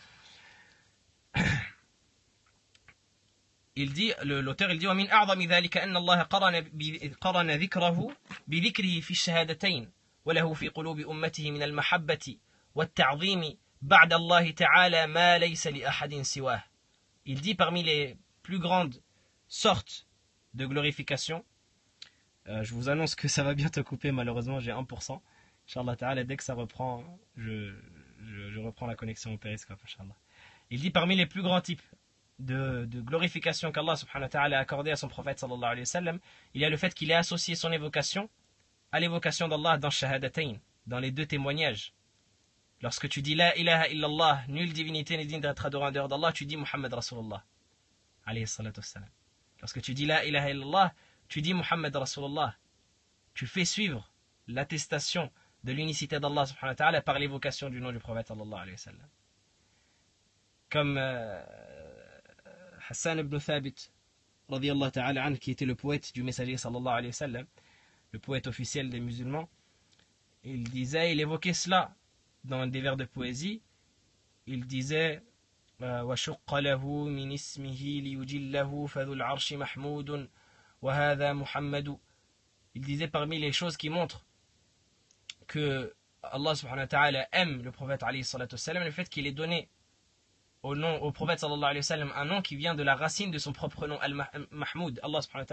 Il dit, l'auteur, il dit, وَمِنْ أَعْظَمِ ذَلِكَ أَنَّ اللَّهَ قَرَنَ ذِكْرَهُ بِذِكْرِهِ فِي الشَّهَادَتَيْنِ وَلَهُ فِي قُلُوبِ أُمَّتِهِ مِنَ الْمَحَبَّةِ وَالتَّعْظِيمِ بَعْدَ اللَّهِ تَعَالَى مَا لَيْسَ لِأَحَدٍ سِوَاهُ. Il dit parmi les plus grandes sortes de glorification, je vous annonce que ça va bientôt couper, malheureusement j'ai 1%. Inch'Allah ta'ala, dès que ça reprend, je reprends la connexion au périscope, Inch'Allah. Il dit parmi les plus grands types de glorification qu'Allah subhanahu wa ta'ala a accordé à son prophète sallallahu alayhi wa sallam, il y a le fait qu'il ait associé son évocation à l'évocation d'Allah dans Shahadatayn, dans les deux témoignages. Lorsque tu dis La ilaha illallah, nulle divinité n'est digne d'être adorée en dehors d'Allah, tu dis Muhammad Rasulullah alayhi salatu wassalam. Lorsque tu dis La ilaha illallah, tu dis Muhammad Rasulullah. Tu fais suivre l'attestation de l'unicité d'Allah subhanahu wa ta'ala par l'évocation du nom du prophète sallallahu alayhi wa sallam. Comme Hassan ibn Thabit radiyallahu ta'ala anhu, qui était le poète du messager sallallahu alayhi wa sallam, le poète officiel des musulmans, il évoquait cela dans des vers de poésie. Il disait وَشُقَّ لَهُ مِنْ اسْمِهِ لِيُجِلَّهُ فَذُو الْعَرْشِ مَحْمُودٌ وَهَذَا مُحَمَّدُ. Il disait parmi les choses qui montrent que Allah subhanahu wa ta'ala aime le prophète alayhi salatu wassalam, le fait qu'il ait donné au prophète sallallahu alayhi wa sallam un nom qui vient de la racine de son propre nom, Al-Mahmoud. Allah subhanahu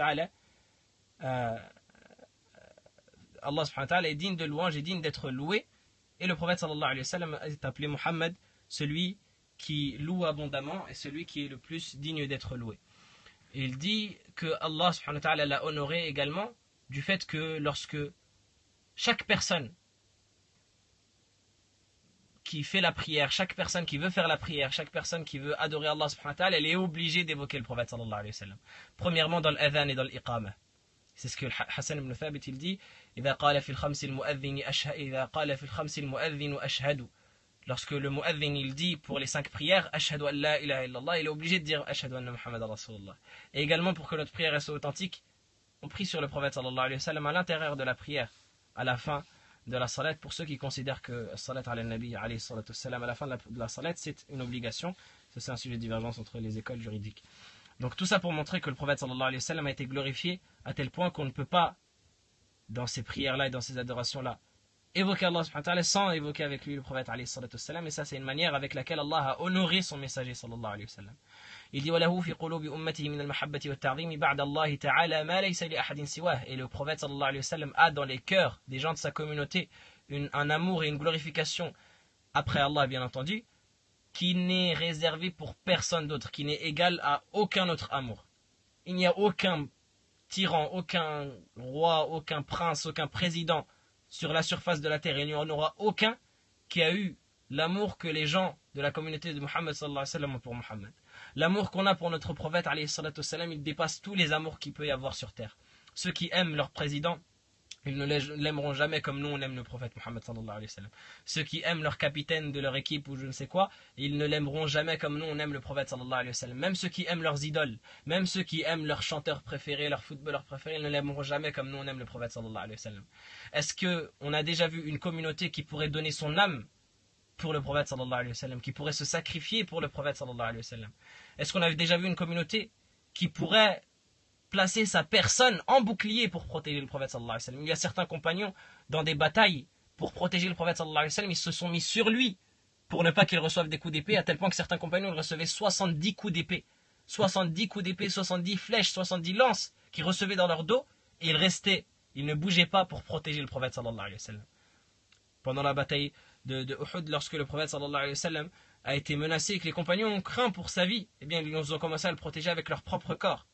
wa ta'ala est digne de louange et digne d'être loué, et le prophète sallallahu alayhi wa sallam est appelé Muhammad, celui qui loue abondamment et celui qui est le plus digne d'être loué. Et il dit que Allah subhanahu wa ta'ala l'a honoré également du fait que lorsque chaque personne qui fait la prière, chaque personne qui veut faire la prière, chaque personne qui veut adorer Allah subhanahu wa ta'ala, elle est obligée d'évoquer le prophète sallallahu alayhi wa sallam. Premièrement dans l'adhan et dans l'iqama. C'est ce que Hassan ibn Thabit il dit, إذا قال في الخمس المؤذن أشهد. Lorsque le mu'adhin il dit pour les 5 prières ashhadu an la ilaha illallah, il est obligé de dire ashhadu anna Muhammad rasulullah. Et également pour que notre prière soit authentique, on prie sur le prophète sallallahu alayhi wa sallam à l'intérieur de la prière, à la fin de la salat, pour ceux qui considèrent que salat ala nabi alayhi salatu wassalam à la fin de la salat c'est une obligation. Ça c'est un sujet de divergence entre les écoles juridiques. Donc tout ça pour montrer que le prophète sallallahu alayhi wa sallam a été glorifié à tel point qu'on ne peut pas, dans ces prières là et dans ces adorations là, évoquer Allah subhanahu wa ta'ala sans évoquer avec lui le prophète alayhi salatu wassalam. Et ça c'est une manière avec laquelle Allah a honoré son messager sallallahu alayhi wa sallam. Il dit وَلَهُ فِي قُلُوبِ أُمَّتِهِ مِنَ الْمَحَبَّةِ وَالتَّعْظِيمِ بَعْدَ اللَّهِ تَعَالَى مَا لَيْسَ لِأَحَدٍ سِوَاهُ. Et le prophète sallallahu alayhi wa sallam a dans les cœurs des gens de sa communauté un amour et une glorification après Allah bien entendu, qui n'est réservé pour personne d'autre, qui n'est égal à aucun autre amour. Il n'y a aucun tyran, aucun roi, aucun prince, aucun président sur la surface de la terre, il n'y en aura aucun qui a eu l'amour que les gens de la communauté de Muhammad sallallahu alayhi wa sallam ont pour Muhammad. L'amour qu'on a pour notre prophète alayhi salatu wassalam, il dépasse tous les amours qu'il peut y avoir sur terre. Ceux qui aiment leur président, ils ne l'aimeront jamais comme nous on aime le prophète Muhammad sallallahu alayhi wa sallam. Ceux qui aiment leur capitaine de leur équipe ou je ne sais quoi, ils ne l'aimeront jamais comme nous on aime le prophète sallallahu alayhi wa sallam. Même ceux qui aiment leurs idoles, même ceux qui aiment leurs chanteurs préférés, leurs footballeurs préférés, ils ne l'aimeront jamais comme nous on aime le prophète sallallahu alayhi wa sallam. Est-ce qu'on a déjà vu une communauté qui pourrait donner son âme pour le prophète sallallahu alayhi wa sallam, qui pourrait se sacrifier pour le prophète sallallahu alayhi wa sallam? Est-ce qu'on a déjà vu une communauté qui pourrait placer sa personne en bouclier pour protéger le prophète sallallahu alayhi wa sallam? Il y a certains compagnons dans des batailles pour protéger le prophète sallallahu alayhi wa sallam, ils se sont mis sur lui pour ne pas qu'il reçoive des coups d'épée, à tel point que certains compagnons recevaient 70 coups d'épée. 70 coups d'épée, 70 flèches, 70 lances qu'ils recevaient dans leur dos, et ils restaient, ils ne bougeaient pas pour protéger le prophète sallallahu alayhi wa sallam. Pendant la bataille de Uhud, lorsque le prophète sallallahu alayhi wa sallam a été menacé et que les compagnons ont craint pour sa vie, eh bien ils ont commencé à le protéger avec leur propre corps.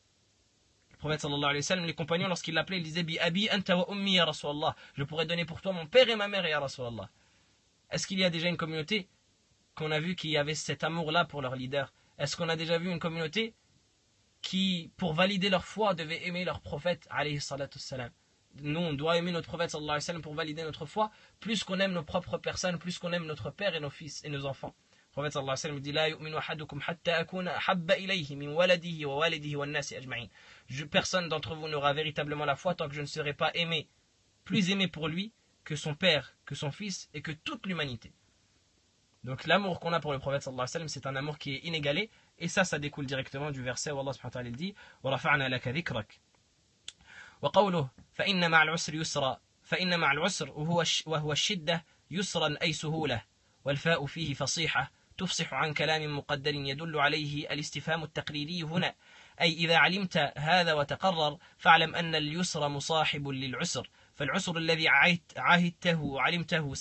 Le prophète sallallahu alayhi wa sallam, les compagnons lorsqu'ils l'appelaient, ils disaient Bi abi anta wa ummi ya Rasulallah, je pourrais donner pour toi mon père et ma mère ya Rasulallah. Est-ce qu'il y a déjà une communauté qu'on a vu qui avait cet amour là pour leur leader? Est-ce qu'on a déjà vu une communauté qui, pour valider leur foi, devaient aimer leur prophète, alayhi salatu wassalam. Nous, on doit aimer notre prophète, sallallahu alayhi wa sallam, pour valider notre foi, plus qu'on aime nos propres personnes, plus qu'on aime notre père et nos fils et nos enfants. Le prophète, sallallahu alayhi wa sallam, dit La yu'minu ahadukum hatta akuna habba ilayhi min waladihi wa walidihi wa nasi ajma'in. Personne d'entre vous n'aura véritablement la foi tant que je ne serai pas aimé, plus aimé pour lui que son père, que son fils et que toute l'humanité. Donc l'amour qu'on a pour le prophète sallallahu alayhi wa sallam, c'est un amour qui est inégalé, et ça découle directement du verset où Allah subhanahu wa ta'ala dit وَرَفَعْنَا لَكَ ذِكْرَكَ وقوله فإن مع العسر يسرا فإن مع العسر وهو الشدة يسرا أي سهولة والفاء فيه فصيحة تفصح عن كلام مقدر يدل عليه الاستفهام التقريري هنا أي إذا علمت هذا وتقرر فاعلم أن اليسر مصاحب للعسر فالعسر الذي عاهدته وعلمته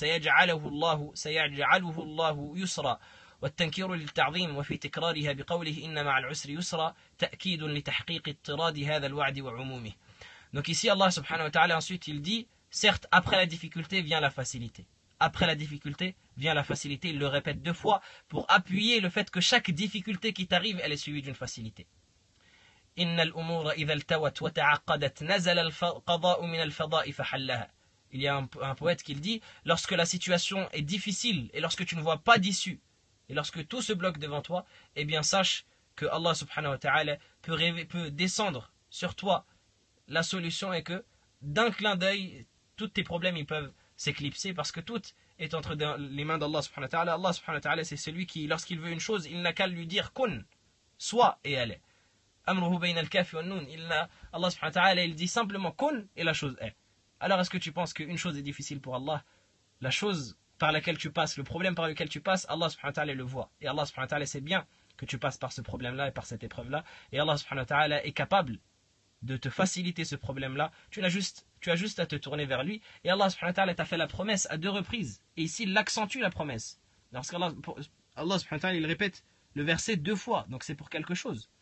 سيجعله الله يسرا والتنكير للتعظيم وفي تكرارها بقوله إن مع العسر يسرا تأكيد لتحقيق اضطراد هذا الوعد وعمومه. Donc ici Allah subhanahu wa ta'ala ensuite il dit certes après la difficulté vient la facilité. Après la difficulté vient la facilité, il le répète 2 fois pour appuyer le fait que chaque difficulté qui t'arrive elle est suivie d'une facilité. إن الأمور إذا التوت وتعقدت نزل القضاء من الفضاء فحلها. Il y a un poète qui le dit lorsque la situation est difficile et lorsque tu ne vois pas d'issue et lorsque tout se bloque devant toi, eh bien sache que Allah subhanahu wa ta'ala peut descendre sur toi la solution est que d'un clin d'œil, tous tes problèmes ils peuvent s'éclipser parce que tout est entre les mains d'Allah subhanahu wa ta'ala. Allah subhanahu wa ta'ala c'est celui qui, lorsqu'il veut une chose, il n'a qu'à lui dire kun, soit et elle est. Amruhu bayna al-kaf wa nun. Allah subhanahu wa ta'ala il dit simplement kun et la chose est. Alors est-ce que tu penses qu'une chose est difficile pour Allah? La chose par laquelle tu passes, le problème par lequel tu passes, Allah subhanahu wa ta'ala le voit. Et Allah subhanahu wa ta'ala sait bien que tu passes par ce problème-là et par cette épreuve-là. Et Allah subhanahu wa ta'ala est capable de te faciliter ce problème-là, tu as juste à te tourner vers lui. Et Allah subhanahu wa ta'ala t'a fait la promesse à 2 reprises. Et ici, il accentue la promesse. Lorsqu'Allah Allah subhanahu wa ta'ala, il répète le verset 2 fois. Donc c'est pour quelque chose.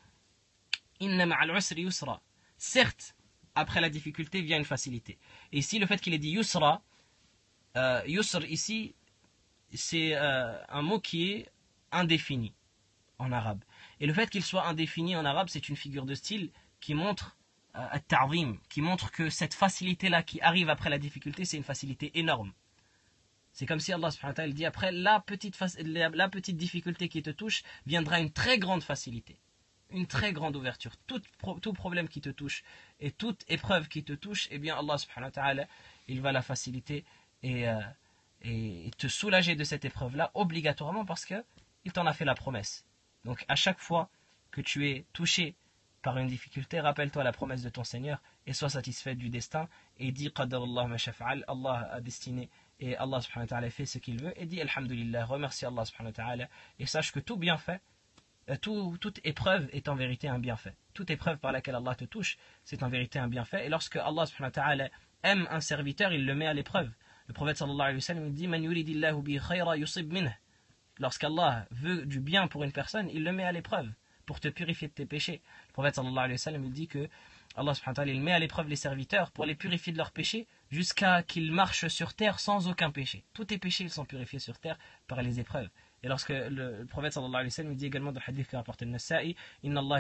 Inna ma'al usri yusra. Certes, après la difficulté vient une facilité. Et ici, le fait qu'il ait dit yusra, yusr ici, c'est un mot qui est indéfini en arabe. Et le fait qu'il soit indéfini en arabe, c'est une figure de style qui montre at-ta'zim, qui montre que cette facilité-là qui arrive après la difficulté, c'est une facilité énorme. C'est comme si Allah subhanahu wa ta'ala dit après la petite difficulté qui te touche, viendra une très grande facilité, une très grande ouverture. Tout problème qui te touche et toute épreuve qui te touche, eh bien Allah subhanahu wa ta'ala, il va la faciliter et te soulager de cette épreuve-là obligatoirement parce qu'il t'en a fait la promesse. Donc à chaque fois que tu es touché par une difficulté, rappelle-toi la promesse de ton Seigneur et sois satisfait du destin et dis qadarullah ma shafa'al, Allah a destiné et Allah subhanahu wa ta'ala fait ce qu'il veut et dis alhamdulillah, remercie Allah subhanahu wa ta'ala et sache que tout bienfait, toute épreuve est en vérité un bienfait. Toute épreuve par laquelle Allah te touche, c'est en vérité un bienfait et lorsque Allah subhanahu wa ta'ala aime un serviteur, il le met à l'épreuve. Le prophète sallallahu alayhi wa sallam dit man yuridillahu bi khayra yusib minh. Lorsqu'Allah veut du bien pour une personne, il le met à l'épreuve pour te purifier de tes péchés. Le prophète sallallahu alayhi wa sallam il dit que Allah subhanahu wa ta'ala il met à l'épreuve les serviteurs pour les purifier de leurs péchés jusqu'à qu'ils marchent sur terre sans aucun péché. Tous tes péchés ils sont purifiés sur terre par les épreuves. Et lorsque le prophète sallallahu alayhi wa sallam il dit également dans le hadith qu'a rapporté An-Nasa'i inna Allah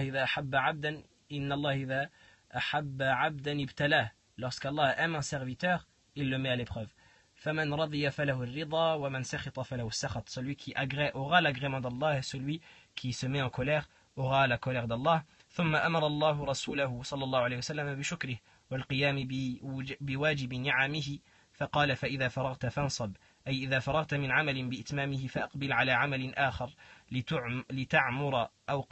idha ahabba 'abdan ibtalah. Lorsqu'Allah aime un serviteur, il le met à l'épreuve. فَمَنْ رَضِيَ فَلَهُ الرِّضَى وَمَنْ سَخِطَ فَلَهُ السَّخَطُ. Celui qui aura l'agrément d'Allah et celui qui se met en colère aura la colère d'Allah. ثم أمر الله رسوله صلى الله عليه وسلم بشكره والقيام بواجب نعمه فقال فإذا فرغت فانصب أي إذا فرغت من عمل بإتمامه فأقبل على عمل آخر لتعمر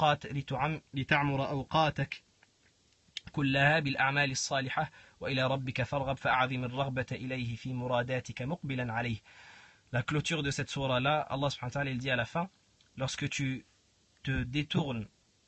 أوقاتك كلها بالأعمال الصالحة وإلى ربك فارغب فأعظم الرغبة إليه في مراداتك مقبلا عليه. La clôture de cette sourate là, Allah subhanahu wa ta'ala il dit à la fin, lorsque tu te détournes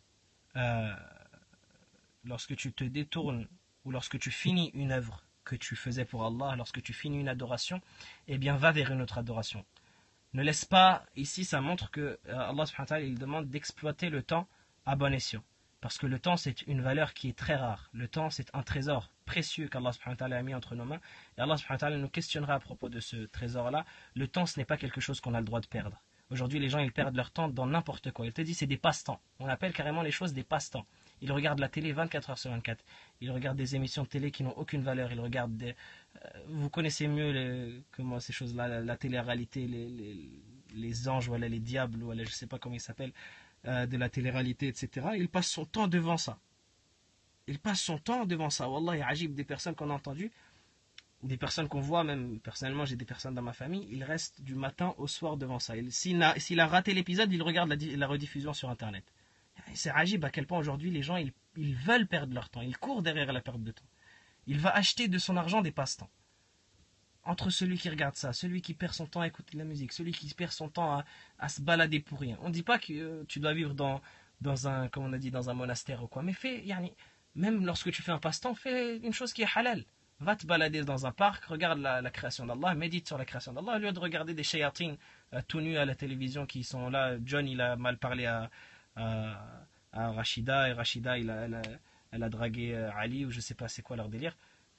ou lorsque tu finis une œuvre que tu faisais pour Allah, lorsque tu finis une adoration, eh bien va vers une autre adoration. Ne laisse pas, ici ça montre que Allah subhanahu wa ta'ala il demande d'exploiter le temps à bon escient. Parce que le temps c'est une valeur qui est très rare. Le temps c'est un trésor précieux qu'Allah subhanahu wa ta'ala a mis entre nos mains. Et Allah subhanahu wa ta'ala nous questionnera à propos de ce trésor-là. Le temps ce n'est pas quelque chose qu'on a le droit de perdre. Aujourd'hui les gens ils perdent leur temps dans n'importe quoi. Ils te disent c'est des passe-temps. On appelle carrément les choses des passe-temps. Il regarde la télé 24 heures sur 24. Il regarde des émissions de télé qui n'ont aucune valeur. Il regarde vous connaissez mieux comment ces choses-là, la télé-réalité, les anges, voilà, les diables, voilà, je ne sais pas comment ils s'appellent, de la télé-réalité, etc. Il passe son temps devant ça. Il passe son temps devant ça. Wallah, il y a ajib des personnes qu'on a entendues, des personnes qu'on voit, même personnellement, j'ai des personnes dans ma famille, ils restent du matin au soir devant ça. S'il a raté l'épisode, il regarde la rediffusion sur Internet. C'est ajib à quel point aujourd'hui les gens, ils veulent perdre leur temps. Ils courent derrière la perte de temps. Il va acheter de son argent des passe-temps. Entre celui qui regarde ça, celui qui perd son temps à écouter de la musique, celui qui perd son temps à se balader pour rien. On ne dit pas que tu dois vivre dans un, comme on a dit, dans un monastère ou quoi. Mais même lorsque tu fais un passe-temps, fais une chose qui est halal. Va te balader dans un parc, regarde la création d'Allah, médite sur la création d'Allah, au lieu de regarder des shayatines tout nus à la télévision qui sont là. John, il a mal parlé à Rachida, et Rachida, elle a dragué Ali, ou je sais pas c'est quoi leur délire.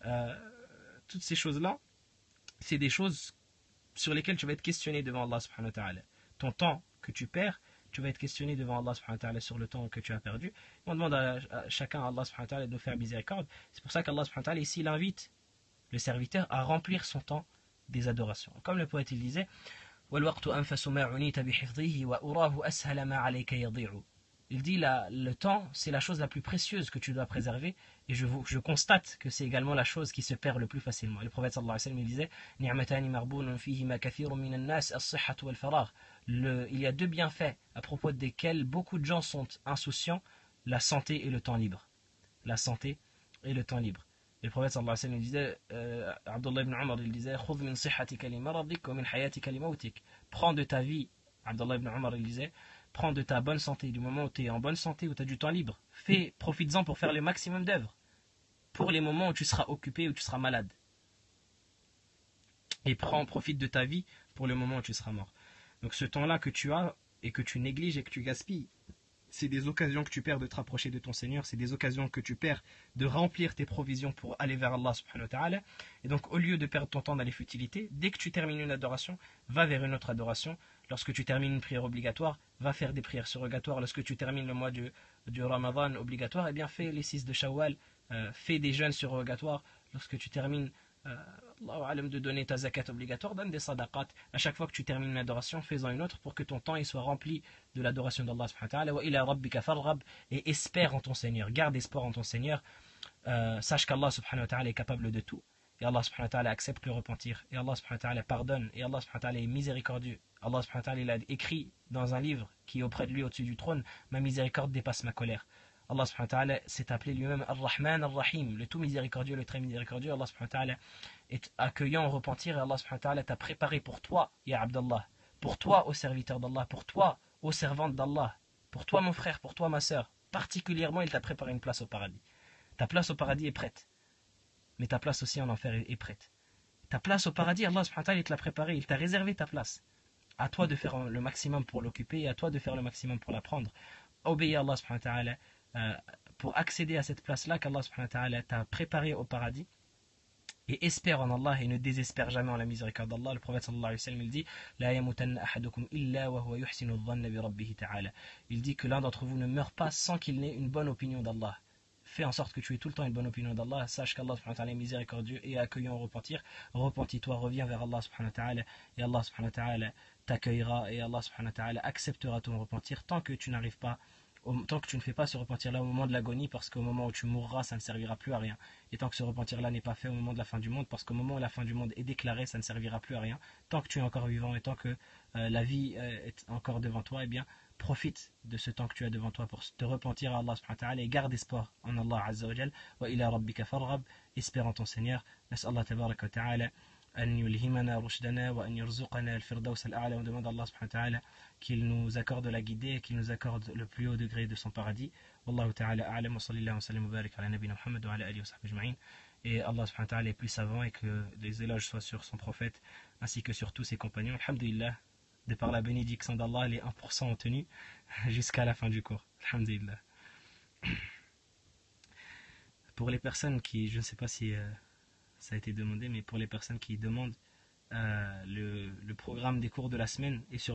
Toutes ces choses-là, c'est des choses sur lesquelles tu vas être questionné devant Allah subhanahu wa ta'ala. Ton temps que tu perds, tu vas être questionné devant Allah subhanahu wa ta'ala sur le temps que tu as perdu. On demande à chacun, à Allah subhanahu wa ta'ala, de nous faire miséricorde. C'est pour ça qu'Allah subhanahu wa ta'ala ici, il invite le serviteur à remplir son temps des adorations. Comme le poète il disait, وَالْوَقْتُ أَنْفَسُ مَا عُنِيتَ بِحِفْظِهِ وَأُرَاهُ أَسْهَلَ مَا عَلَيْكَ يَضِيعُ. Il dit le temps, c'est la chose la plus précieuse que tu dois préserver, et je constate que c'est également la chose qui se perd le plus facilement. Et le prophète sallallahu alayhi wa sallam il disait نِعْمَتَانِ مَغْبُونٌ فِيهِمَا كَثِيرٌ مِنَ النَّاسِ الصِّحَّةُ وَالْفَرَاغُ. Il y a deux bienfaits à propos desquels beaucoup de gens sont insouciants, la santé et le temps libre. La santé et le temps libre. Et le prophète sallallahu alayhi wa sallam il disait, Abdullah ibn Umar il disait خُذْ مِنْ صِحَّتِكَ لِمَرَضِكَ وَمِنْ حَيَاتِكَ لِمَوْتِكَ. Prends de ta vie, Abdullah ibn Umar il disait, prends de ta bonne santé, du moment où tu es en bonne santé, où tu as du temps libre. Profites-en pour faire le maximum d'œuvres. Pour les moments où tu seras occupé, où tu seras malade. Et profite de ta vie pour le moment où tu seras mort. Donc ce temps-là que tu as et que tu négliges et que tu gaspilles, c'est des occasions que tu perds de te rapprocher de ton Seigneur, c'est des occasions que tu perds de remplir tes provisions pour aller vers Allah subhanahu wa ta'ala. Et donc au lieu de perdre ton temps dans les futilités, dès que tu termines une adoration, va vers une autre adoration. Lorsque tu termines une prière obligatoire, va faire des prières surrogatoires. Lorsque tu termines le mois du Ramadan obligatoire, eh bien fais les 6 de Shawwal, fais des jeûnes surrogatoires. Lorsque tu termines Allahu alam de donner ta zakat obligatoire, donne des sadaqat. À chaque fois que tu termines une adoration, fais-en une autre pour que ton temps il soit rempli de l'adoration d'Allah subhanahu wa ta'ala. Wa ila rabbika farghab, et espère en ton Seigneur, garde espoir en ton Seigneur. Sache qu'Allah subhanahu wa ta'ala est capable de tout. Et Allah subhanahu wa ta'ala accepte le repentir. Et Allah subhanahu wa ta'ala pardonne. Et Allah subhanahu wa ta'ala est miséricordieux. Allah subhanahu wa ta'ala il a écrit dans un livre qui est auprès de lui au-dessus du trône, ma miséricorde dépasse ma colère. Allah subhanahu wa ta'ala s'est appelé lui-même Ar-Rahman Ar-Rahim, le tout miséricordieux, le très miséricordieux. Allah subhanahu wa ta'ala est accueillant au repentir, et Allah subhanahu wa ta'ala t'a préparé pour toi, Ya Abdallah, pour toi, ô serviteur d'Allah, pour toi, ô servante d'Allah, pour toi, mon frère, pour toi, ma sœur. Particulièrement, il t'a préparé une place au paradis. Ta place au paradis est prête, mais ta place aussi en enfer est prête. Ta place au paradis, Allah subhanahu wa ta'ala, il te l'a préparé, il t'a réservé ta place. À toi de faire le maximum pour l'occuper, et à toi de faire le maximum pour la prendre. Obéis à Allah subhanahu wa ta'ala pour accéder à cette place-là qu'Allah subhanahu wa ta'ala t'a préparé au paradis, et espère en Allah et ne désespère jamais en la miséricorde d'Allah. Le prophète sallallahu alayhi wa sallam il dit La yamutanna ahadukum illa wa huwa yuhsinu dhanna bi rabbih ta'ala. Il dit que l'un d'entre vous ne meurt pas sans qu'il n'ait une bonne opinion d'Allah. Fais en sorte que tu aies tout le temps une bonne opinion d'Allah. Sache qu'Allah subhanahu wa ta'ala est miséricordieux et accueillant au repentir. Repentis-toi, reviens vers Allah subhanahu wa ta'ala, et Allah subhanahu wa ta'ala t'accueillera, et Allah subhanahu wa ta'ala acceptera ton repentir tant que tu n'arrives pas, tant que tu ne fais pas ce repentir-là au moment de l'agonie, parce qu'au moment où tu mourras, ça ne servira plus à rien. Et tant que ce repentir-là n'est pas fait au moment de la fin du monde, parce qu'au moment où la fin du monde est déclarée, ça ne servira plus à rien. Tant que tu es encore vivant et tant que la vie est encore devant toi, eh bien, profite de ce temps que tu as devant toi pour te repentir à Allah subhanahu wa ta'ala, et garde espoir en Allah azza wa jal. Wa ila rabbika farghab, espère en ton Seigneur. Laisse Allah tabaraka wa ta'ala أن يلهمنا رشدنا وأن يرزقنا الفردوس الأعلى. On demande à Allah subhanahu wa ta'ala qu'il nous accorde la guidée, qu'il nous accorde le plus haut degré de son paradis. Wallahu ta'ala a'lam wa sallallahu wa sallam wa barik ala nabina Muhammad wa ala alihi wa sahbihi ajma'in. Et Allah subhanahu wa ta'ala est plus savant, et que les éloges soient sur son prophète ainsi que sur tous ses compagnons. Alhamdulillah, de par la bénédiction d'Allah, les 1% ont tenu jusqu'à la fin du cours. Alhamdulillah. Pour les personnes qui, je ne sais pas si ça a été demandé, mais pour les personnes qui demandent le programme des cours de la semaine est sur